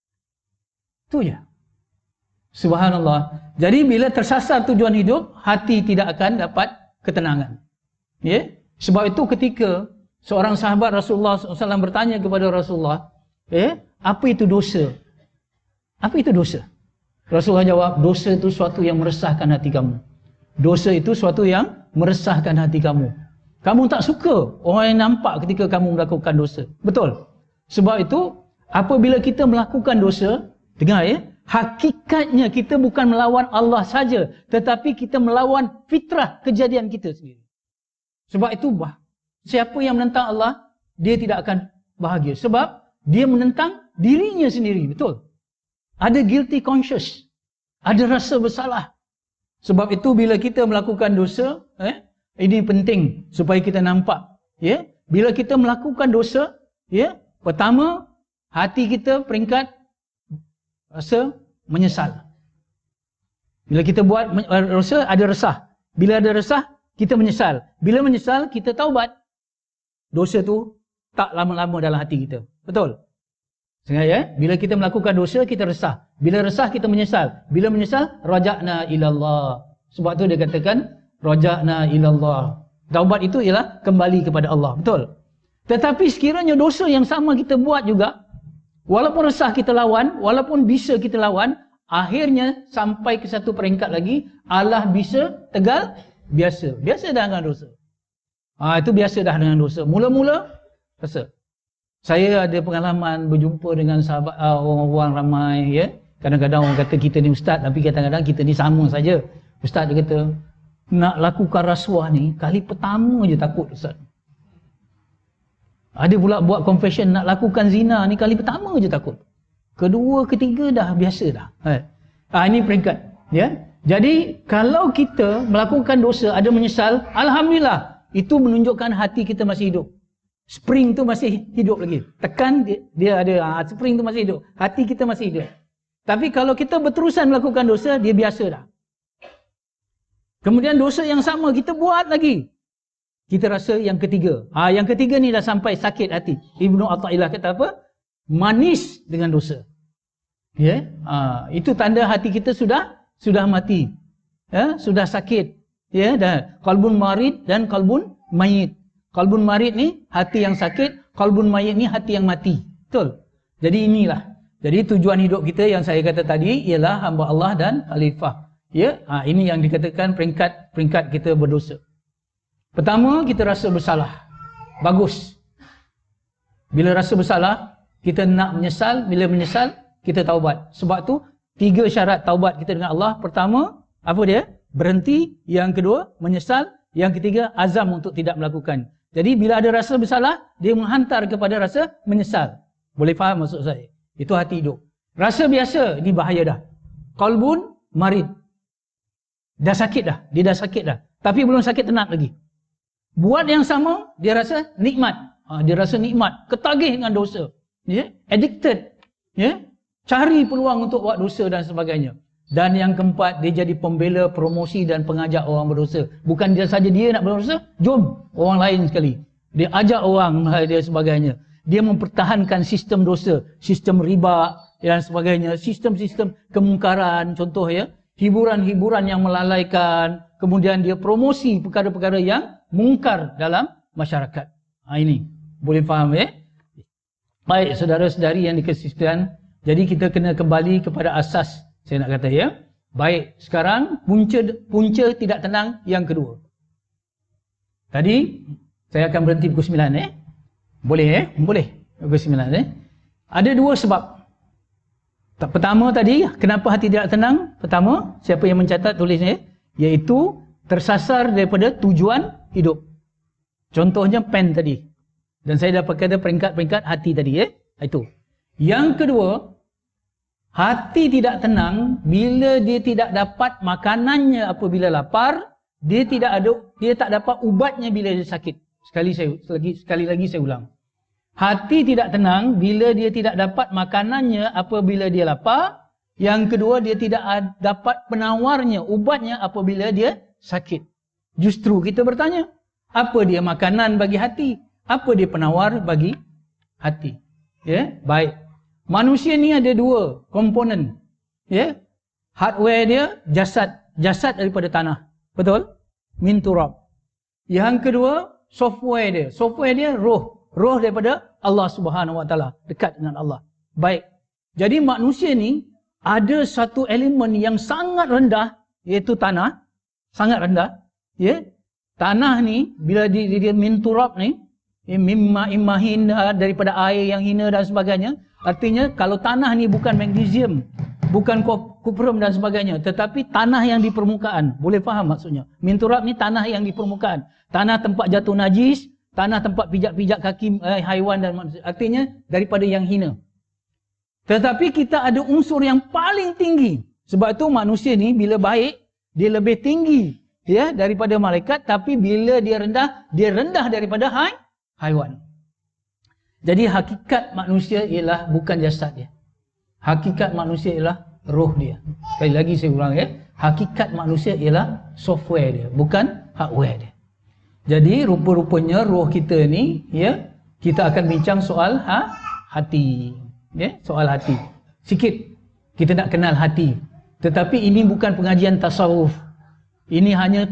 Itu je. Subhanallah. Jadi bila tersasar tujuan hidup, hati tidak akan dapat ketenangan. Ya? Sebab itu ketika seorang sahabat Rasulullah SAW bertanya kepada Rasulullah, apa itu dosa? Apa itu dosa? Rasulullah jawab, dosa itu suatu yang meresahkan hati kamu. Dosa itu suatu yang meresahkan hati kamu. Kamu tak suka orang yang nampak ketika kamu melakukan dosa. Betul? Sebab itu, apabila kita melakukan dosa, dengar ya, hakikatnya kita bukan melawan Allah saja, tetapi kita melawan fitrah kejadian kita sendiri. Sebab itu, siapa yang menentang Allah, dia tidak akan bahagia. Sebab dia menentang dirinya sendiri. Betul? Ada guilty conscious. Ada rasa bersalah. Sebab itu bila kita melakukan dosa, ini penting supaya kita nampak. Ya, bila kita melakukan dosa, ya, pertama, hati kita peringkat rasa menyesal. Bila kita buat dosa, ada resah. Bila ada resah, kita menyesal. Bila menyesal, kita taubat. Dosa tu tak lama-lama dalam hati kita. Betul? Sengaja, bila kita melakukan dosa, kita resah. Bila resah, kita menyesal. Bila menyesal, raja'na ilallah. Sebab tu dia katakan, raja'na ilallah. Taubat itu ialah kembali kepada Allah. Betul? Tetapi sekiranya dosa yang sama kita buat juga, walaupun resah kita lawan, walaupun bisa kita lawan, akhirnya sampai ke satu peringkat lagi, Allah bisa tegal, biasa. Biasa dah dengan dosa. Itu biasa dah dengan dosa. Mula-mula, rasa. Saya ada pengalaman berjumpa dengan sahabat orang-orang ramai, ya. Kadang-kadang orang kata kita ni ustaz, tapi kadang-kadang kita ni sama saja. Ustaz dia kata, nak lakukan rasuah ni kali pertama je takut ustaz. Ada pula buat confession nak lakukan zina ni kali pertama je takut. Kedua, ketiga dah biasa dah. Ini peringkat, ya. Jadi kalau kita melakukan dosa ada menyesal, alhamdulillah, itu menunjukkan hati kita masih hidup. Spring tu masih hidup lagi. Tekan dia ada, spring tu masih hidup. Hati kita masih hidup. Tapi kalau kita berterusan melakukan dosa, dia biasa dah. Kemudian dosa yang sama kita buat lagi. Kita rasa yang ketiga. Yang ketiga ni dah sampai sakit hati. Ibnu Athaillah kata apa? Manis dengan dosa. Ya, itu tanda hati kita sudah mati. Ya, sudah sakit. Ya, dan qalbun marid dan qalbun mayit. Qalbun marid ni hati yang sakit, qalbun mayit ni hati yang mati. Betul? Jadi inilah. Jadi tujuan hidup kita yang saya kata tadi ialah hamba Allah dan khalifah. Ya, ini yang dikatakan peringkat kita berdosa. Pertama, kita rasa bersalah. Bagus. Bila rasa bersalah, kita nak menyesal. Bila menyesal, kita taubat. Sebab tu 3 syarat taubat kita dengan Allah. Pertama, apa dia? Berhenti. Yang kedua, menyesal. Yang ketiga, azam untuk tidak melakukan. Jadi bila ada rasa bersalah, dia menghantar kepada rasa menyesal. Boleh faham maksud saya? Itu hati hidup. Rasa biasa, ini bahaya dah. Qalbun marid. Dah sakit dah. Dia dah sakit dah. Tapi belum sakit tenat lagi. Buat yang sama, dia rasa nikmat. Dia rasa nikmat. Ketagih dengan dosa. Yeah? Addicted. Yeah? Cari peluang untuk buat dosa dan sebagainya. Dan yang keempat, dia jadi pembela, promosi dan pengajak orang berdosa. Bukan dia saja dia nak berdosa, jom orang lain sekali. Dia ajak orang dan sebagainya. Dia mempertahankan sistem dosa, sistem riba dan sebagainya, sistem-sistem kemungkaran, contoh ya, hiburan-hiburan yang melalaikan, kemudian dia promosi perkara-perkara yang mungkar dalam masyarakat. Ini boleh faham ya? Baik, saudara-saudari yang dikasihi Tuhan, jadi kita kena kembali kepada asas, saya nak kata ya. Baik, sekarang punca tidak tenang yang kedua. Tadi saya akan berhenti pukul 9 Boleh Boleh pukul 9 Ada dua sebab. Pertama tadi, kenapa hati tidak tenang? Pertama, siapa yang mencatat tulisnya, iaitu tersasar daripada tujuan hidup. Contohnya pen tadi. Dan saya dah pakai peringkat-peringkat hati tadi Itu. Yang kedua, hati tidak tenang bila dia tidak dapat makanannya apabila lapar, dia tak dapat ubatnya bila dia sakit. Sekali lagi saya ulang. Hati tidak tenang bila dia tidak dapat makanannya apabila dia lapar. Yang kedua, dia tidak dapat penawarnya, ubatnya apabila dia sakit. Justru kita bertanya, apa dia makanan bagi hati? Apa dia penawar bagi hati? Baik. Manusia ni ada dua komponen. Hardware dia jasad daripada tanah. Betul? Min turab. Yang kedua, software dia roh daripada Allah Subhanahu Wa Taala, dekat dengan Allah. Baik. Jadi manusia ni ada satu elemen yang sangat rendah, iaitu tanah, sangat rendah. Tanah ni bila dia min turab ni, mimma imahin, daripada air yang hina dan sebagainya. Artinya kalau tanah ni bukan magnesium, bukan kuprum dan sebagainya, tetapi tanah yang di permukaan. Boleh faham maksudnya? Min turab ni tanah yang di permukaan. Tanah tempat jatuh najis, tanah tempat pijak-pijak kaki haiwan dan manusia. Artinya daripada yang hina. Tetapi kita ada unsur yang paling tinggi. Sebab tu manusia ni bila baik, dia lebih tinggi daripada malaikat. Tapi bila dia rendah daripada haiwan. Jadi hakikat manusia ialah bukan jasad dia. Hakikat manusia ialah roh dia. Sekali lagi saya ulang hakikat manusia ialah software dia, bukan hardware dia. Jadi rupa-rupanya roh kita ni, kita akan bincang soal hati. Soal hati. Sikit kita nak kenal hati. Tetapi ini bukan pengajian tasawuf. Ini hanya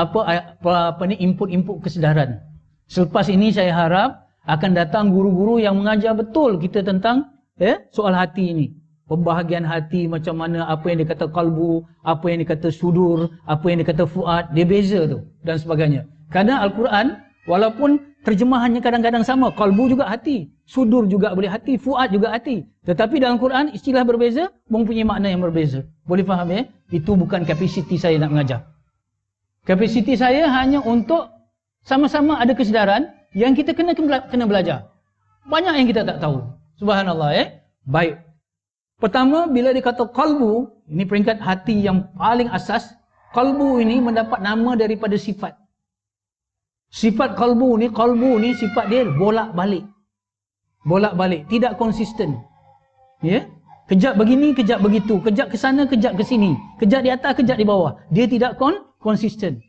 input-input kesedaran. Selepas ini saya harap akan datang guru-guru yang mengajar betul kita tentang soal hati ini. Pembahagian hati macam mana, apa yang dikata kalbu, apa yang dikata sudur, apa yang dikata fuad, dia beza tu dan sebagainya. Kerana Al-Quran, walaupun terjemahannya kadang-kadang sama, kalbu juga hati, sudur juga boleh hati, fuad juga hati. Tetapi dalam Quran istilah berbeza, mempunyai makna yang berbeza. Boleh faham Itu bukan kapasiti saya nak mengajar. Kapasiti saya hanya untuk sama-sama ada kesedaran yang kita kena belajar. Banyak yang kita tak tahu. Subhanallah Baik. Pertama, bila dikata kalbu, ini peringkat hati yang paling asas. Kalbu ini mendapat nama daripada sifat. Sifat kalbu ni sifat dia bolak-balik. Bolak-balik, tidak konsisten. Kejap begini, kejap begitu, kejap ke sana, kejap ke sini, kejap di atas, kejap di bawah. Dia tidak konsisten.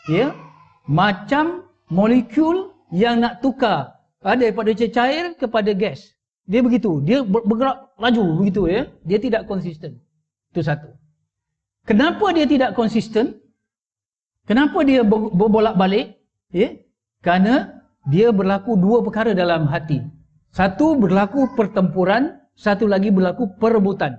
Macam molekul yang nak tukar daripada cair kepada gas. Dia begitu, dia bergerak laju begitu Dia tidak konsisten. Itu satu. Kenapa dia tidak konsisten? Kenapa dia berbolak-balik? Kerana dia berlaku dua perkara dalam hati. Satu berlaku pertempuran, satu lagi berlaku perebutan.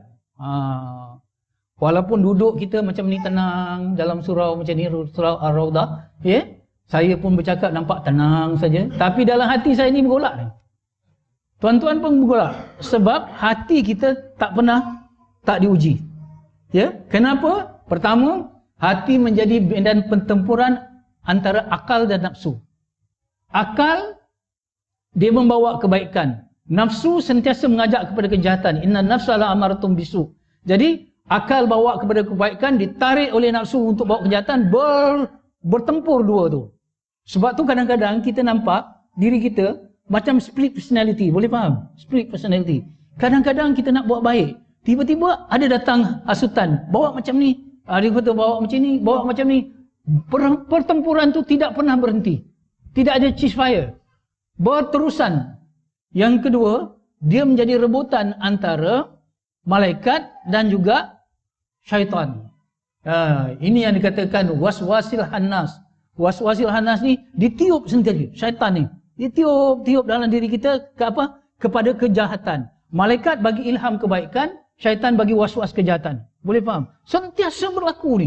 Walaupun duduk kita macam ni tenang dalam surau macam ni, surau Ar-Raudah, saya pun bercakap nampak tenang saja, tapi dalam hati saya ni bergolak ni. Tuan-tuan pun bergolak sebab hati kita tak diuji. Kenapa? Pertama, hati menjadi medan pertempuran antara akal dan nafsu. Akal dia membawa kebaikan. Nafsu sentiasa mengajak kepada kejahatan. Inna nafsa la amaratum bisu. Jadi akal bawa kepada kebaikan, ditarik oleh nafsu untuk bawa kejahatan, bertempur dua tu. Sebab tu kadang-kadang kita nampak diri kita macam split personality. Boleh faham? Split personality. Kadang-kadang kita nak buat baik, tiba-tiba ada datang hasutan, bawa macam ni. Dia kata bawa macam ni, bawa macam ni. Pertempuran tu tidak pernah berhenti. Tidak ada ceasefire. Berterusan. Yang kedua, dia menjadi rebutan antara malaikat dan juga syaitan. Ini yang dikatakan waswasil hannas. Waswasil hannas ni ditiup sentiasa. Syaitan ni ditiup dalam diri kita ke apa? Kepada kejahatan. Malaikat bagi ilham kebaikan, syaitan bagi waswas kejahatan. Boleh faham? Sentiasa berlaku ni.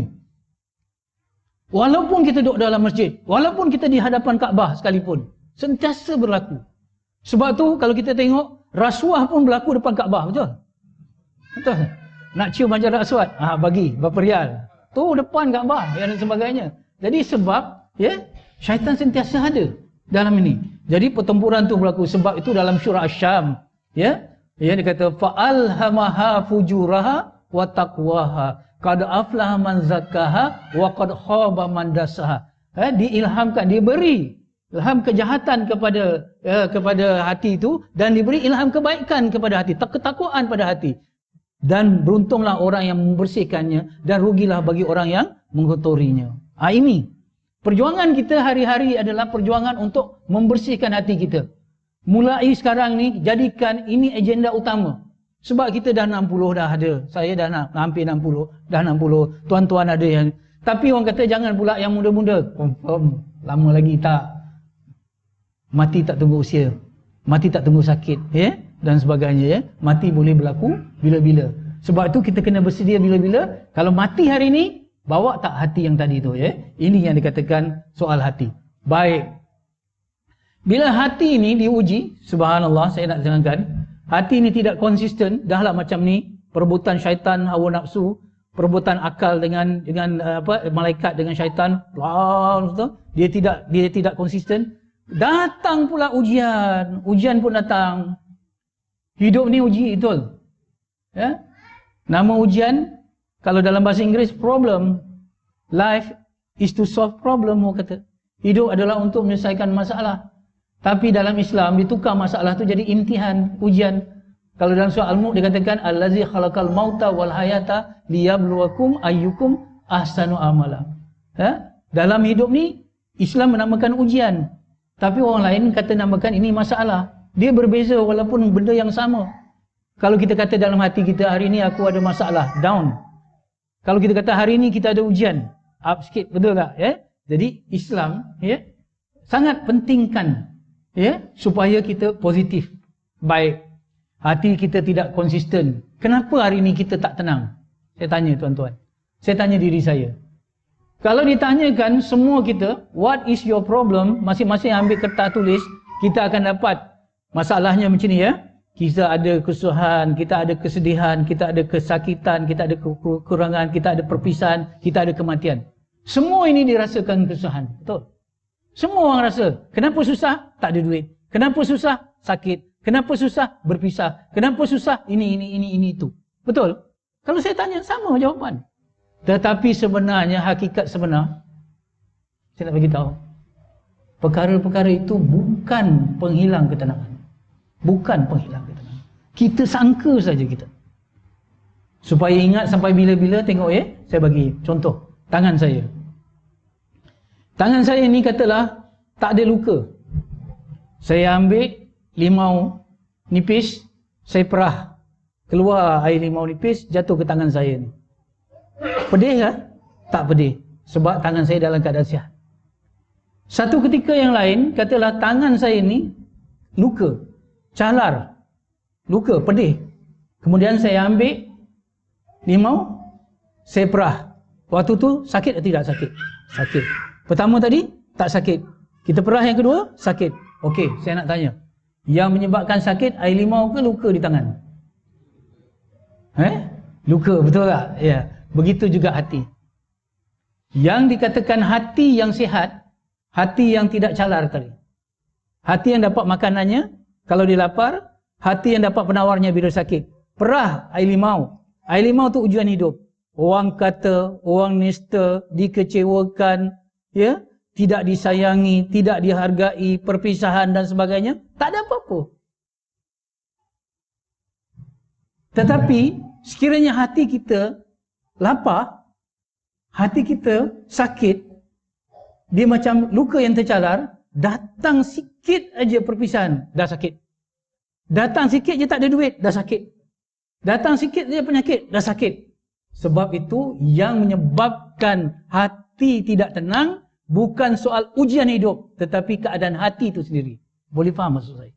Walaupun kita duduk dalam masjid, walaupun kita di hadapan Kaabah sekalipun, sentiasa berlaku. Sebab tu kalau kita tengok, rasuah pun berlaku depan Kaabah, betul? Betul. Nak cium majalah aswad, bagi berapa rial. Tu depan Kaabah dan sebagainya. Jadi sebab syaitan sentiasa ada dalam ini. Jadi pertempuran tu berlaku. Sebab itu dalam surah Asy-Syam, dia kata fa'alhamaha fujuraha wa taqwaha. Qad aflaha man zakkaha wa qad khaba man dassaha. Diilhamkan, diberi ilham kejahatan kepada hati itu dan diberi ilham kebaikan kepada hati, ketakwaan pada hati. Dan beruntunglah orang yang membersihkannya dan rugilah bagi orang yang mengotorinya. Ini perjuangan kita hari-hari adalah perjuangan untuk membersihkan hati kita. Mulai sekarang ni jadikan ini agenda utama. Sebab kita dah 60 dah ada. Saya dah hampir 60, dah 60. Tuan-tuan ada yang, tapi orang kata jangan pula yang muda-muda. Confirm lama lagi tak. Mati tak tunggu usia. Mati tak tunggu sakit, dan sebagainya, Mati boleh berlaku bila-bila. Sebab itu kita kena bersedia bila-bila. Kalau mati hari ini, bawa tak hati yang tadi tu, Ini yang dikatakan soal hati. Baik. Bila hati ini diuji, subhanallah, saya nak terangkan, hati ini tidak konsisten, dahlah macam ni, perebutan syaitan, hawa nafsu, perebutan akal dengan malaikat dengan syaitan, dia tidak konsisten. Datang pula ujian pun datang. Hidup ni uji, betul. Nama ujian, kalau dalam bahasa Inggeris, problem. Life is to solve problem, orang kata. Hidup adalah untuk menyelesaikan masalah. Tapi dalam Islam, ditukar masalah tu jadi imtihan, ujian. Kalau dalam surah Al-Mulk dikatakan, Allazi khalaqal mauta wal hayata liyabluwakum ayyukum ahsanu amala. Dalam hidup ni, Islam menamakan ujian. Tapi orang lain kata namakan ini masalah. Dia berbeza walaupun benda yang sama. Kalau kita kata dalam hati kita, hari ini aku ada masalah, down. Kalau kita kata hari ini kita ada ujian, up sikit, betul tak? Jadi Islam sangat pentingkan supaya kita positif, baik. Hati kita tidak konsisten. Kenapa hari ini kita tak tenang? Saya tanya tuan-tuan. Saya tanya diri saya. Kalau ditanyakan semua kita, what is your problem? Masing-masing ambil kertas tulis, kita akan dapat masalahnya macam ni, Kita ada kesusahan, kita ada kesedihan, kita ada kesakitan, kita ada kekurangan, kita ada perpisahan, kita ada kematian. Semua ini dirasakan kesusahan, betul? Semua orang rasa. Kenapa susah? Tak ada duit. Kenapa susah? Sakit. Kenapa susah? Berpisah. Kenapa susah? Ini, itu. Betul? Kalau saya tanya, sama jawapan. Tetapi sebenarnya, hakikat sebenar, saya nak bagi tahu, perkara-perkara itu bukan penghilang ketenangan. Bukan penghilang ketenangan. Kita sangka saja kita. Supaya ingat sampai bila-bila, tengok saya bagi contoh. Tangan saya. Tangan saya ni katalah tak ada luka. Saya ambil limau nipis, saya perah. Keluar air limau nipis, jatuh ke tangan saya ni. Pedih kan? Tak pedih. Sebab tangan saya dalam keadaan sihat. Satu ketika yang lain, katalah tangan saya ni luka, calar, luka, pedih. Kemudian saya ambil limau, saya perah. Waktu tu sakit atau tidak sakit? Sakit. Pertama tadi, tak sakit. Kita perah yang kedua, sakit. Okey, saya nak tanya. Yang menyebabkan sakit, air limau ke luka di tangan? Luka, betul tak? Ya. Begitu juga hati. Yang dikatakan hati yang sihat, hati yang tidak calar tadi. Hati yang dapat makanannya, kalau dia lapar. Hati yang dapat penawarnya bila sakit. Perah air limau. Air limau tu ujian hidup. Orang kata, orang nista, dikecewakan, tidak disayangi, tidak dihargai, perpisahan dan sebagainya, tak ada apa-apa. Tetapi sekiranya hati kita lapar, hati kita sakit, dia macam luka yang tercalar, datang sikit aja perpisahan, dah sakit. Datang sikit je tak ada duit, dah sakit. Datang sikit je penyakit, dah sakit. Sebab itu yang menyebabkan hati tidak tenang bukan soal ujian hidup, tetapi keadaan hati itu sendiri. Boleh faham maksud saya?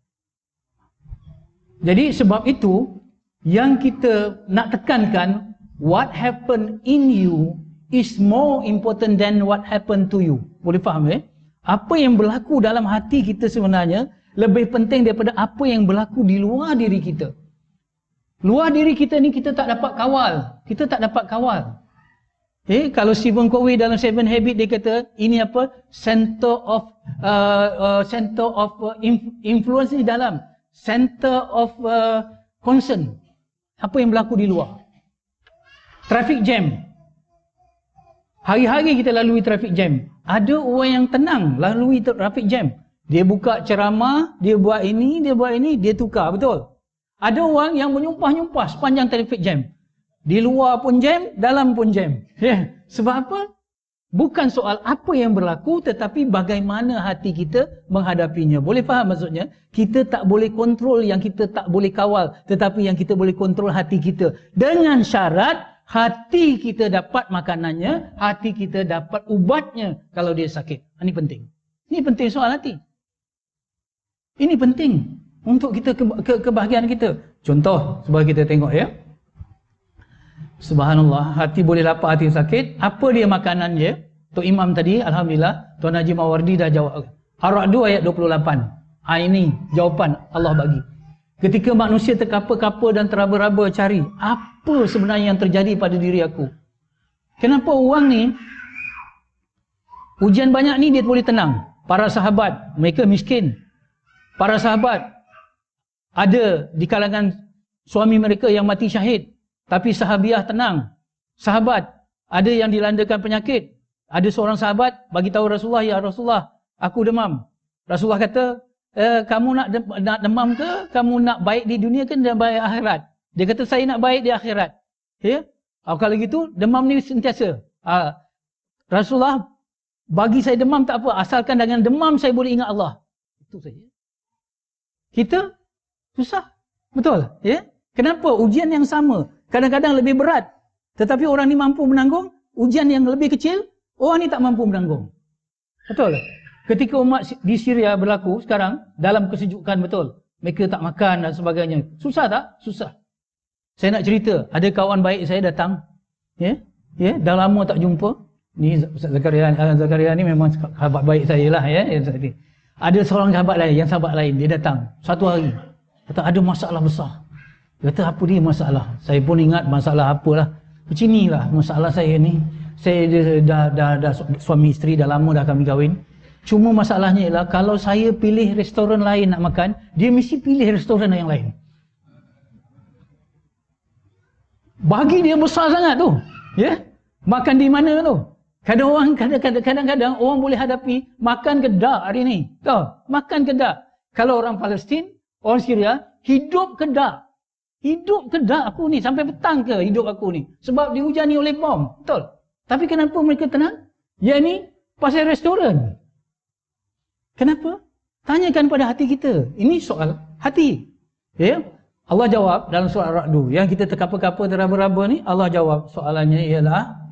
Jadi sebab itu yang kita nak tekankan, what happened in you is more important than what happened to you. Boleh faham Apa yang berlaku dalam hati kita sebenarnya lebih penting daripada apa yang berlaku di luar diri kita. Luar diri kita ni kita tak dapat kawal. Kita tak dapat kawal. Kalau Stephen Covey dalam Seven Habits dia kata ini apa? Center of influence di dalam. Center of concern. Apa yang berlaku di luar. Traffic jam. Hari-hari kita lalui traffic jam. Ada orang yang tenang lalui traffic jam. Dia buka ceramah, dia buat ini, dia tukar. Betul? Ada orang yang menyumpah-nyumpah sepanjang traffic jam. Di luar pun jam, dalam pun jam. Sebab apa? Bukan soal apa yang berlaku, tetapi bagaimana hati kita menghadapinya. Boleh faham maksudnya? Kita tak boleh kontrol yang kita tak boleh kawal, tetapi yang kita boleh kontrol hati kita. Dengan syarat hati kita dapat makanannya, hati kita dapat ubatnya kalau dia sakit. Ini penting. Ini penting soal hati. Ini penting untuk kita kebahagiaan kita. Contoh, supaya kita tengok Subhanallah, hati boleh lapar, hati sakit. Apa dia makanan dia? Tok Imam tadi, Alhamdulillah, Tuan Haji Mawardi dah jawab. Ar-Ra'd ayat 28. Ini jawapan Allah bagi. Ketika manusia terkapa-kapa dan teraba-raba cari, apa sebenarnya yang terjadi pada diri aku? Kenapa orang ni, ujian banyak ni dia boleh tenang? Para sahabat, mereka miskin. Para sahabat, ada di kalangan suami mereka yang mati syahid. Tapi sahabiah tenang. Sahabat, ada yang dilandakan penyakit. Ada seorang sahabat bagi tahu Rasulullah, ya Rasulullah, aku demam. Rasulullah kata, kamu nak demam ke? Kamu nak baik di dunia ke dan baik akhirat? Dia kata, saya nak baik di akhirat. Kalau gitu, demam ni sentiasa. Rasulullah, bagi saya demam tak apa. Asalkan dengan demam saya boleh ingat Allah. Itu saja. Kita susah. Betul? Kenapa? Ujian yang sama. Kadang-kadang lebih berat. Tetapi orang ni mampu menanggung. Ujian yang lebih kecil, orang ni tak mampu menanggung. Betul? Ketika umat di Syria berlaku sekarang, dalam kesejukan betul. Mereka tak makan dan sebagainya. Susah tak? Susah. Saya nak cerita. Ada kawan baik saya datang. Dah lama tak jumpa. Ni Ustaz Zakaria ni memang sahabat baik saya lah. Ada seorang sahabat lain. Dia datang. Satu hari. Kata ada masalah besar. Dia kata apa dia masalah? Saya pun ingat masalah apalah. Macam inilah masalah saya ni. Saya dah suami isteri, dah lama dah kami kahwin. Cuma masalahnya ialah kalau saya pilih restoran lain nak makan, dia mesti pilih restoran yang lain. Bagi dia besar sangat tu. Makan di mana tu? Kadang-kadang orang boleh hadapi makan ke dak hari ni. Tahu? Makan ke dak. Kalau orang Palestin, orang Syria, hidup ke dak. Hidup ke dak aku ni sampai petang ke hidup aku ni? Sebab dihujani oleh bom. Betul? Tapi kenapa mereka tenang? Yang ni pasal restoran. Kenapa? Tanyakan pada hati kita. Ini soal hati. Allah jawab dalam surah Ar-Ra'd. Yang kita terkapa-kapa teraba-raba ni, Allah jawab soalannya ialah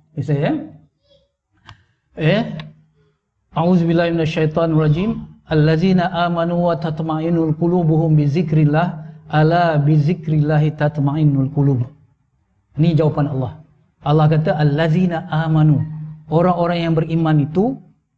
A'udzubillahi minasyaitonirrajim. Allazina amanu wa tatma'innul qulubuhum bi zikrillah. Ala bi zikrillahi tatma'innul qulub. Ini jawapan Allah. Allah kata allazina amanu. Orang-orang yang beriman itu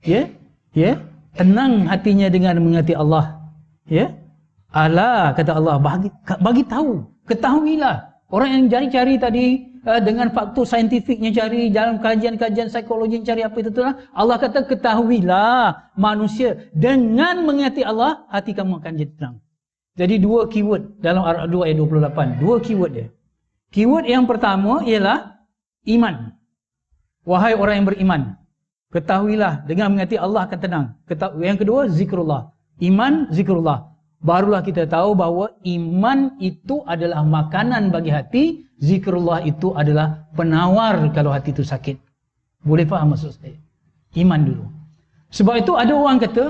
tenang hatinya dengan mengerti Allah. Ala kata Allah, bagi tahu, ketahuilah. Orang yang cari tadi dengan faktor saintifiknya cari, dalam kajian-kajian psikologi cari apa itu lah. Allah kata ketahuilah manusia dengan mengerti Allah, hati kamu akan jadi tenang. Jadi dua keyword dalam Ar-Ra'd ayat 28. Dua keyword dia. Keyword yang pertama ialah iman. Wahai orang yang beriman, ketahuilah dengan mengerti Allah akan tenang. Yang kedua zikrullah. Iman, zikrullah. Barulah kita tahu bahawa iman itu adalah makanan bagi hati, zikrullah itu adalah penawar kalau hati itu sakit. Boleh faham maksud saya? Iman dulu. Sebab itu ada orang kata,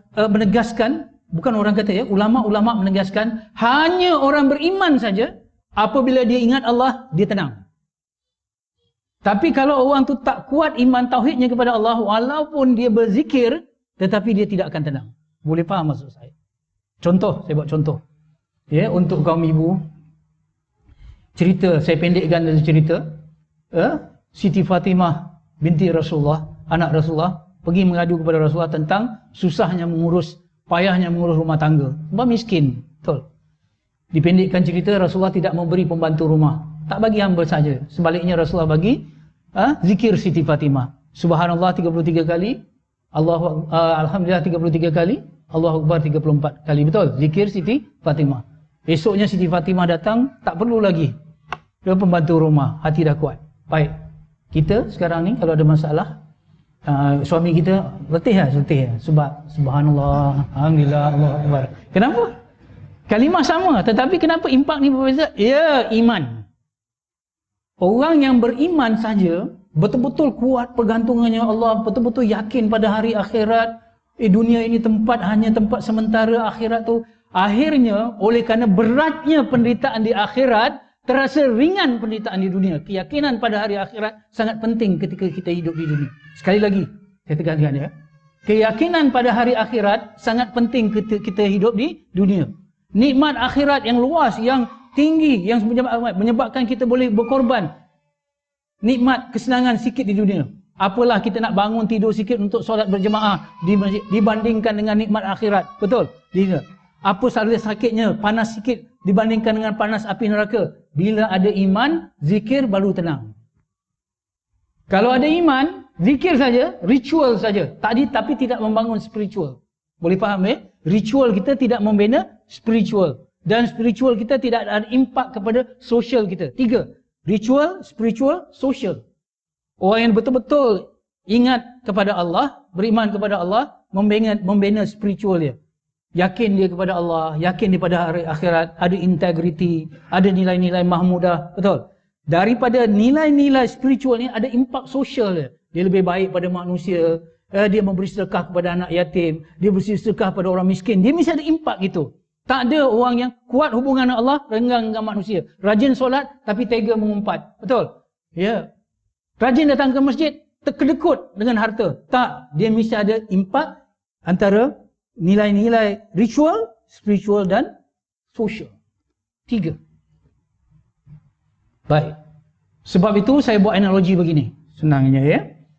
menegaskan, bukan orang kata ulama-ulama menegaskan, hanya orang beriman saja Apabila dia ingat Allah, dia tenang. Tapi kalau orang tu tak kuat iman tauhidnya kepada Allah, walaupun dia berzikir, tetapi dia tidak akan tenang. Boleh faham maksud saya? Contoh, saya buat contoh. Ya, untuk kaum ibu, cerita, saya pendekkan dari cerita, Siti Fatimah binti Rasulullah, anak Rasulullah, pergi mengadu kepada Rasulullah tentang susahnya mengurus, payahnya mengurus rumah tangga. Sebab miskin, betul. Dipendekkan cerita, Rasulullah tidak memberi pembantu rumah. Tak bagi hamba saja. Sebaliknya Rasulullah bagi zikir Siti Fatimah. Subhanallah 33 kali, Alhamdulillah 33 kali, Allahu Akbar 34 kali. Betul? Zikir Siti Fatimah. Esoknya Siti Fatimah datang, tak perlu lagi dia pembantu rumah, hati dah kuat. Baik. Kita sekarang ni kalau ada masalah, suami kita letih. Sebab Subhanallah, Alhamdulillah, Allahu Akbar. Kenapa? Kalimah sama, tetapi kenapa impak ni berbeza? Ya, iman. Orang yang beriman saja, betul-betul kuat pergantungannya Allah, betul-betul yakin pada hari akhirat, dunia ini hanya tempat sementara, akhirat tu. Akhirnya, oleh kerana beratnya penderitaan di akhirat, terasa ringan penderitaan di dunia. Keyakinan pada hari akhirat sangat penting ketika kita hidup di dunia. Sekali lagi, saya tegaskan ya. Keyakinan pada hari akhirat sangat penting ketika kita hidup di dunia. Nikmat akhirat yang luas, yang tinggi, yang menyebabkan kita boleh berkorban. Nikmat kesenangan sikit di dunia. Apalah kita nak bangun tidur sikit untuk solat berjemaah di masjid dibandingkan dengan nikmat akhirat. Betul? Apa salah sakitnya panas sikit dibandingkan dengan panas api neraka. Bila ada iman, zikir baru tenang. Kalau ada iman, zikir saja, ritual saja. Tapi tidak membangun spiritual. Boleh faham Ritual kita tidak membina spiritual. Dan spiritual kita tidak ada impak kepada sosial kita. 3. Ritual, spiritual, social. Orang yang betul-betul ingat kepada Allah, beriman kepada Allah, membina spiritual dia. Yakin dia kepada Allah, yakin dia pada hari akhirat, ada integriti, ada nilai-nilai mahmudah. Betul? Daripada nilai-nilai spiritual ni ada impak sosial dia. Dia lebih baik pada manusia, dia memberi sedekah kepada anak yatim, dia beri sedekah pada orang miskin. Dia mesti ada impak gitu. Tak ada orang yang kuat hubungan dengan Allah, renggang dengan manusia. Rajin solat, tapi tega mengumpat. Betul? Ya. Rajin datang ke masjid, terkedekut dengan harta. Tak. Dia mesti ada impak antara nilai-nilai ritual, spiritual dan social. 3. Baik. Sebab itu saya buat analogi begini. Senangnya ya.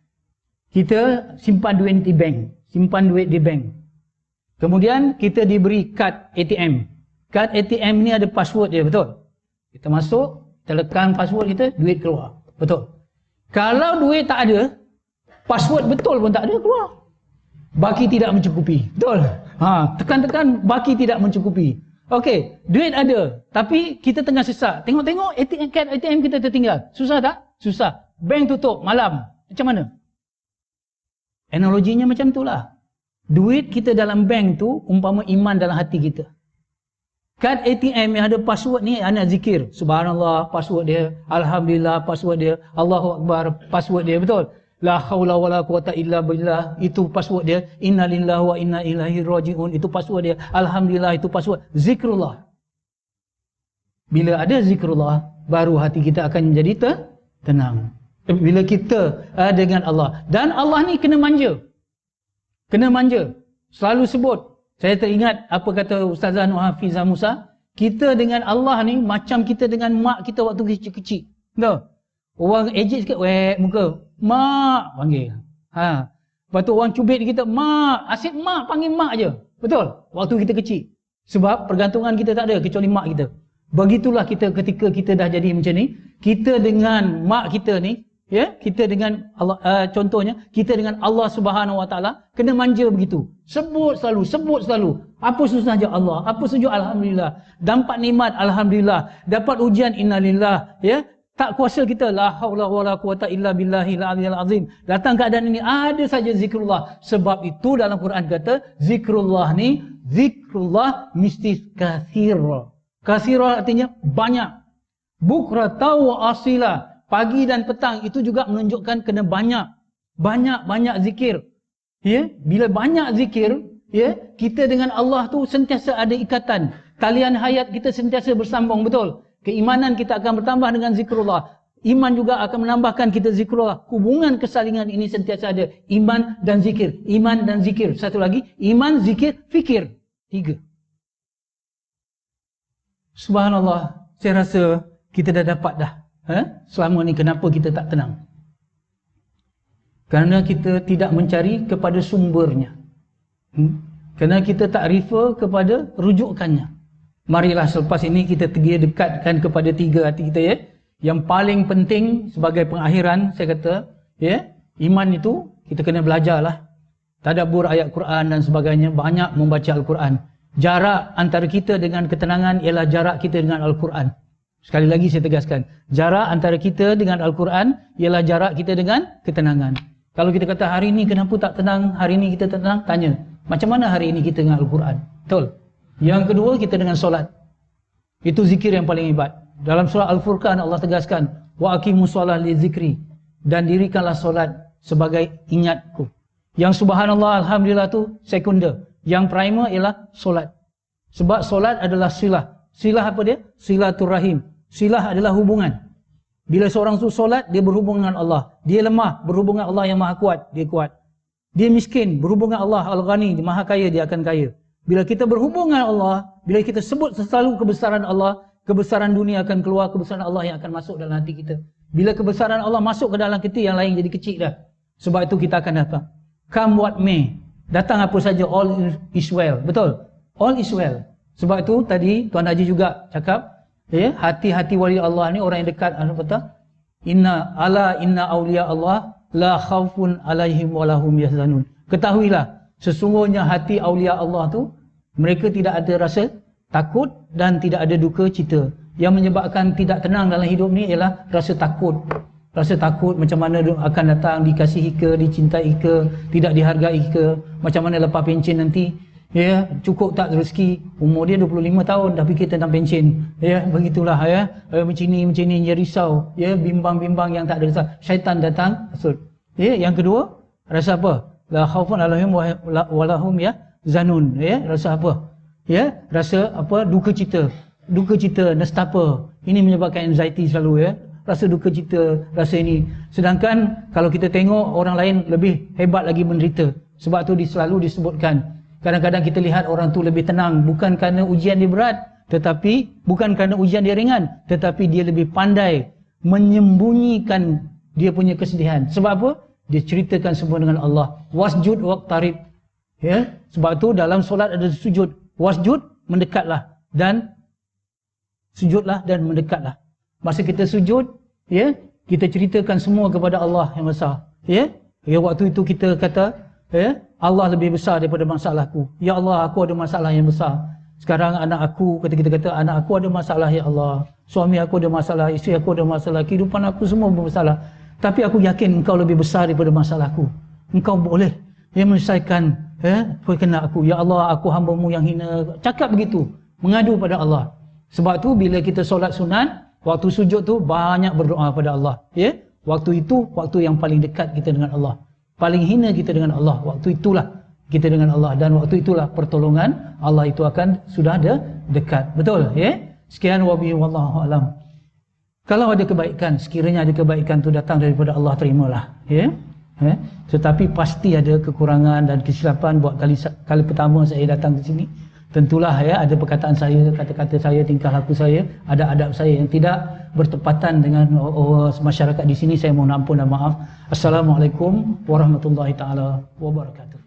Kita simpan duit di bank. Simpan duit di bank. Kemudian kita diberi kad ATM. Kad ATM ni ada password dia, betul? Kita masuk, kita letakkan password kita, duit keluar. Betul? Kalau duit tak ada, password betul pun tak ada, keluar. Baki tidak mencukupi. Betul? Tekan-tekan, baki tidak mencukupi. Okey, duit ada, tapi kita tengah sesak. Tengok-tengok kad ATM kita tertinggal. Susah tak? Susah. Bank tutup malam. Macam mana? Analoginya macam itulah. Duit kita dalam bank tu umpama iman dalam hati kita. Kad ATM yang ada password ni anak zikir. Subhanallah password dia, Alhamdulillah password dia, Allahu Akbar password dia, betul? La haula wala quwata illa billah, itu password dia. Inna lillahi wa inna ilaihi raji'un, itu password dia. Alhamdulillah, itu password. Zikrullah. Bila ada zikrullah, baru hati kita akan menjadi tenang. Bila kita dengan Allah. Dan Allah ni kena manja. Kena manja. Selalu sebut. Saya teringat apa kata Ustazah Nur Hafizah Musa. Kita dengan Allah ni macam kita dengan mak kita waktu kecil-kecil. Tahu? Orang ejek sikit, weh muka. Mak panggil. Lepas tu orang cubit kita, mak. Asyik mak, panggil mak je. Betul? Waktu kita kecil. Sebab pergantungan kita tak ada kecuali mak kita. Begitulah kita ketika kita dah jadi macam ni. Kita dengan mak kita ni, ya, kita dengan Allah, contohnya kita dengan Allah Subhanahu Wa Taala kena manja begitu. Sebut selalu. Apa susahnya Allah, apa sejuk alhamdulillah. Dapat nikmat alhamdulillah, dapat ujian innalillah, ya. Tak kuasa kita la haula wala quwata illa billahil aliyil azim. Datang keadaan ini ada saja zikrullah. Sebab itu dalam Quran kata zikrullah ni, zikrullah mesti kathir. Kathir artinya banyak. Bukrata wa asila. Pagi dan petang itu juga menunjukkan kena banyak zikir. Ya, bila banyak zikir, ya, kita dengan Allah tu sentiasa ada ikatan. Talian hayat kita sentiasa bersambung, betul? Keimanan kita akan bertambah dengan zikrullah. Iman juga akan menambahkan kita zikrullah. Hubungan kesalingan ini sentiasa ada. Iman dan zikir. Iman dan zikir. Satu lagi. Iman, zikir, fikir. 3. Subhanallah. Saya rasa kita dah dapat dah. Selama ni kenapa kita tak tenang? Kerana kita tidak mencari kepada sumbernya. Kerana kita tak refer kepada rujukannya. Marilah selepas ini kita dekatkan kepada 3 hati kita, ya. Yang paling penting sebagai pengakhiran, saya kata, ya, iman itu kita kena belajarlah. Tadabbur ayat Quran dan sebagainya, banyak membaca Al-Quran. Jarak antara kita dengan ketenangan ialah jarak kita dengan Al-Quran. Sekali lagi saya tegaskan, jarak antara kita dengan Al-Quran ialah jarak kita dengan ketenangan. Kalau kita kata hari ini kenapa tak tenang, hari ini kita tenang, tanya, macam mana hari ini kita dengan Al-Quran? Betul. Yang kedua, kita dengan solat. Itu zikir yang paling hebat. Dalam surah Al-Furqan Allah tegaskan, wa aqimus solah li zikri, dan dirikanlah solat sebagai ingatku. Yang subhanallah, alhamdulillah tu sekunder. Yang primer ialah solat. Sebab solat adalah silah. Silah apa dia? Silaturrahim. Silah adalah hubungan. Bila seorang tu solat, dia berhubung dengan Allah. Dia lemah, berhubung dengan Allah yang maha kuat, dia kuat. Dia miskin, berhubung dengan Allah Al-Ghani, dia maha kaya, dia akan kaya. Bila kita berhubung dengan Allah, bila kita sebut selalu kebesaran Allah, kebesaran dunia akan keluar, kebesaran Allah yang akan masuk dalam hati kita. Bila kebesaran Allah masuk ke dalam kita, yang lain jadi kecil dah. Sebab itu kita akan datang. Come what may. Datang apa saja, all is well. Betul? All is well. Sebab itu tadi Tuan Haji juga cakap, ya, hati-hati wali Allah ni orang yang dekat, apa kata? Inna awliya Allah la khawfun alaihim walahum yahzanun. Ketahuilah, sesungguhnya hati awliya Allah tu, mereka tidak ada rasa takut dan tidak ada duka cita. Yang menyebabkan tidak tenang dalam hidup ni ialah rasa takut. Rasa takut macam mana akan datang, dikasihi ke, dicintai ke, tidak dihargai ke, macam mana lepas pencen nanti, ya, cukup tak rezeki. Umur dia 25 tahun dah fikir tentang pencen, ya, begitulah, ya, macam ni dia risau, ya, bimbang-bimbang yang tak ada risau, syaitan datang maksud. Ya, yang kedua, rasa apa? La khaufun alaihim walahum ya zanun, ya, rasa apa? Ya, rasa apa? Duka cita, nestapa. Ini menyebabkan anxiety selalu, ya. Rasa duka cita, rasa ini. Sedangkan kalau kita tengok orang lain lebih hebat lagi menderita. Sebab tu selalu disebutkan, kadang-kadang kita lihat orang tu lebih tenang, bukan kerana ujian dia berat, tetapi bukan kerana ujian dia ringan, tetapi dia lebih pandai menyembunyikan dia punya kesedihan. Sebab apa? Dia ceritakan semua dengan Allah. Wasjud waqtarib. Ya, sebab tu dalam solat ada sujud. Wasjud, mendekatlah, dan sujudlah dan mendekatlah. Masa kita sujud, ya, kita ceritakan semua kepada Allah yang besar. Ya, waktu itu kita kata, ya, Allah lebih besar daripada masalahku. Ya Allah, aku ada masalah yang besar. Sekarang anak aku, kita kata anak aku ada masalah, ya Allah. Suami aku ada masalah, isteri aku ada masalah, kehidupan aku semua bermasalah. Tapi aku yakin engkau lebih besar daripada masalahku. Engkau boleh, ya, menyelesaikan, ya, perkara aku. Ya Allah, aku hamba-Mu yang hina. Cakap begitu, mengadu pada Allah. Sebab tu bila kita solat sunat, waktu sujud tu banyak berdoa pada Allah, ya. Waktu itu waktu yang paling dekat kita dengan Allah. Paling hina kita dengan Allah, waktu itulah kita dengan Allah, dan waktu itulah pertolongan Allah itu akan sudah ada dekat. Betul, ya. Sekian wabillahi wallahu alam. Kalau ada kebaikan, sekiranya ada kebaikan tu datang daripada Allah, terimalah, ya. Tetapi pasti ada kekurangan dan kesilapan. Buat kali pertama saya datang ke sini, tentulah, ya, ada perkataan saya, kata-kata saya, tingkah laku saya, ada adab saya yang tidak bertepatan dengan masyarakat di sini. Saya mohon ampun dan maaf. Assalamualaikum warahmatullahi taala wabarakatuh.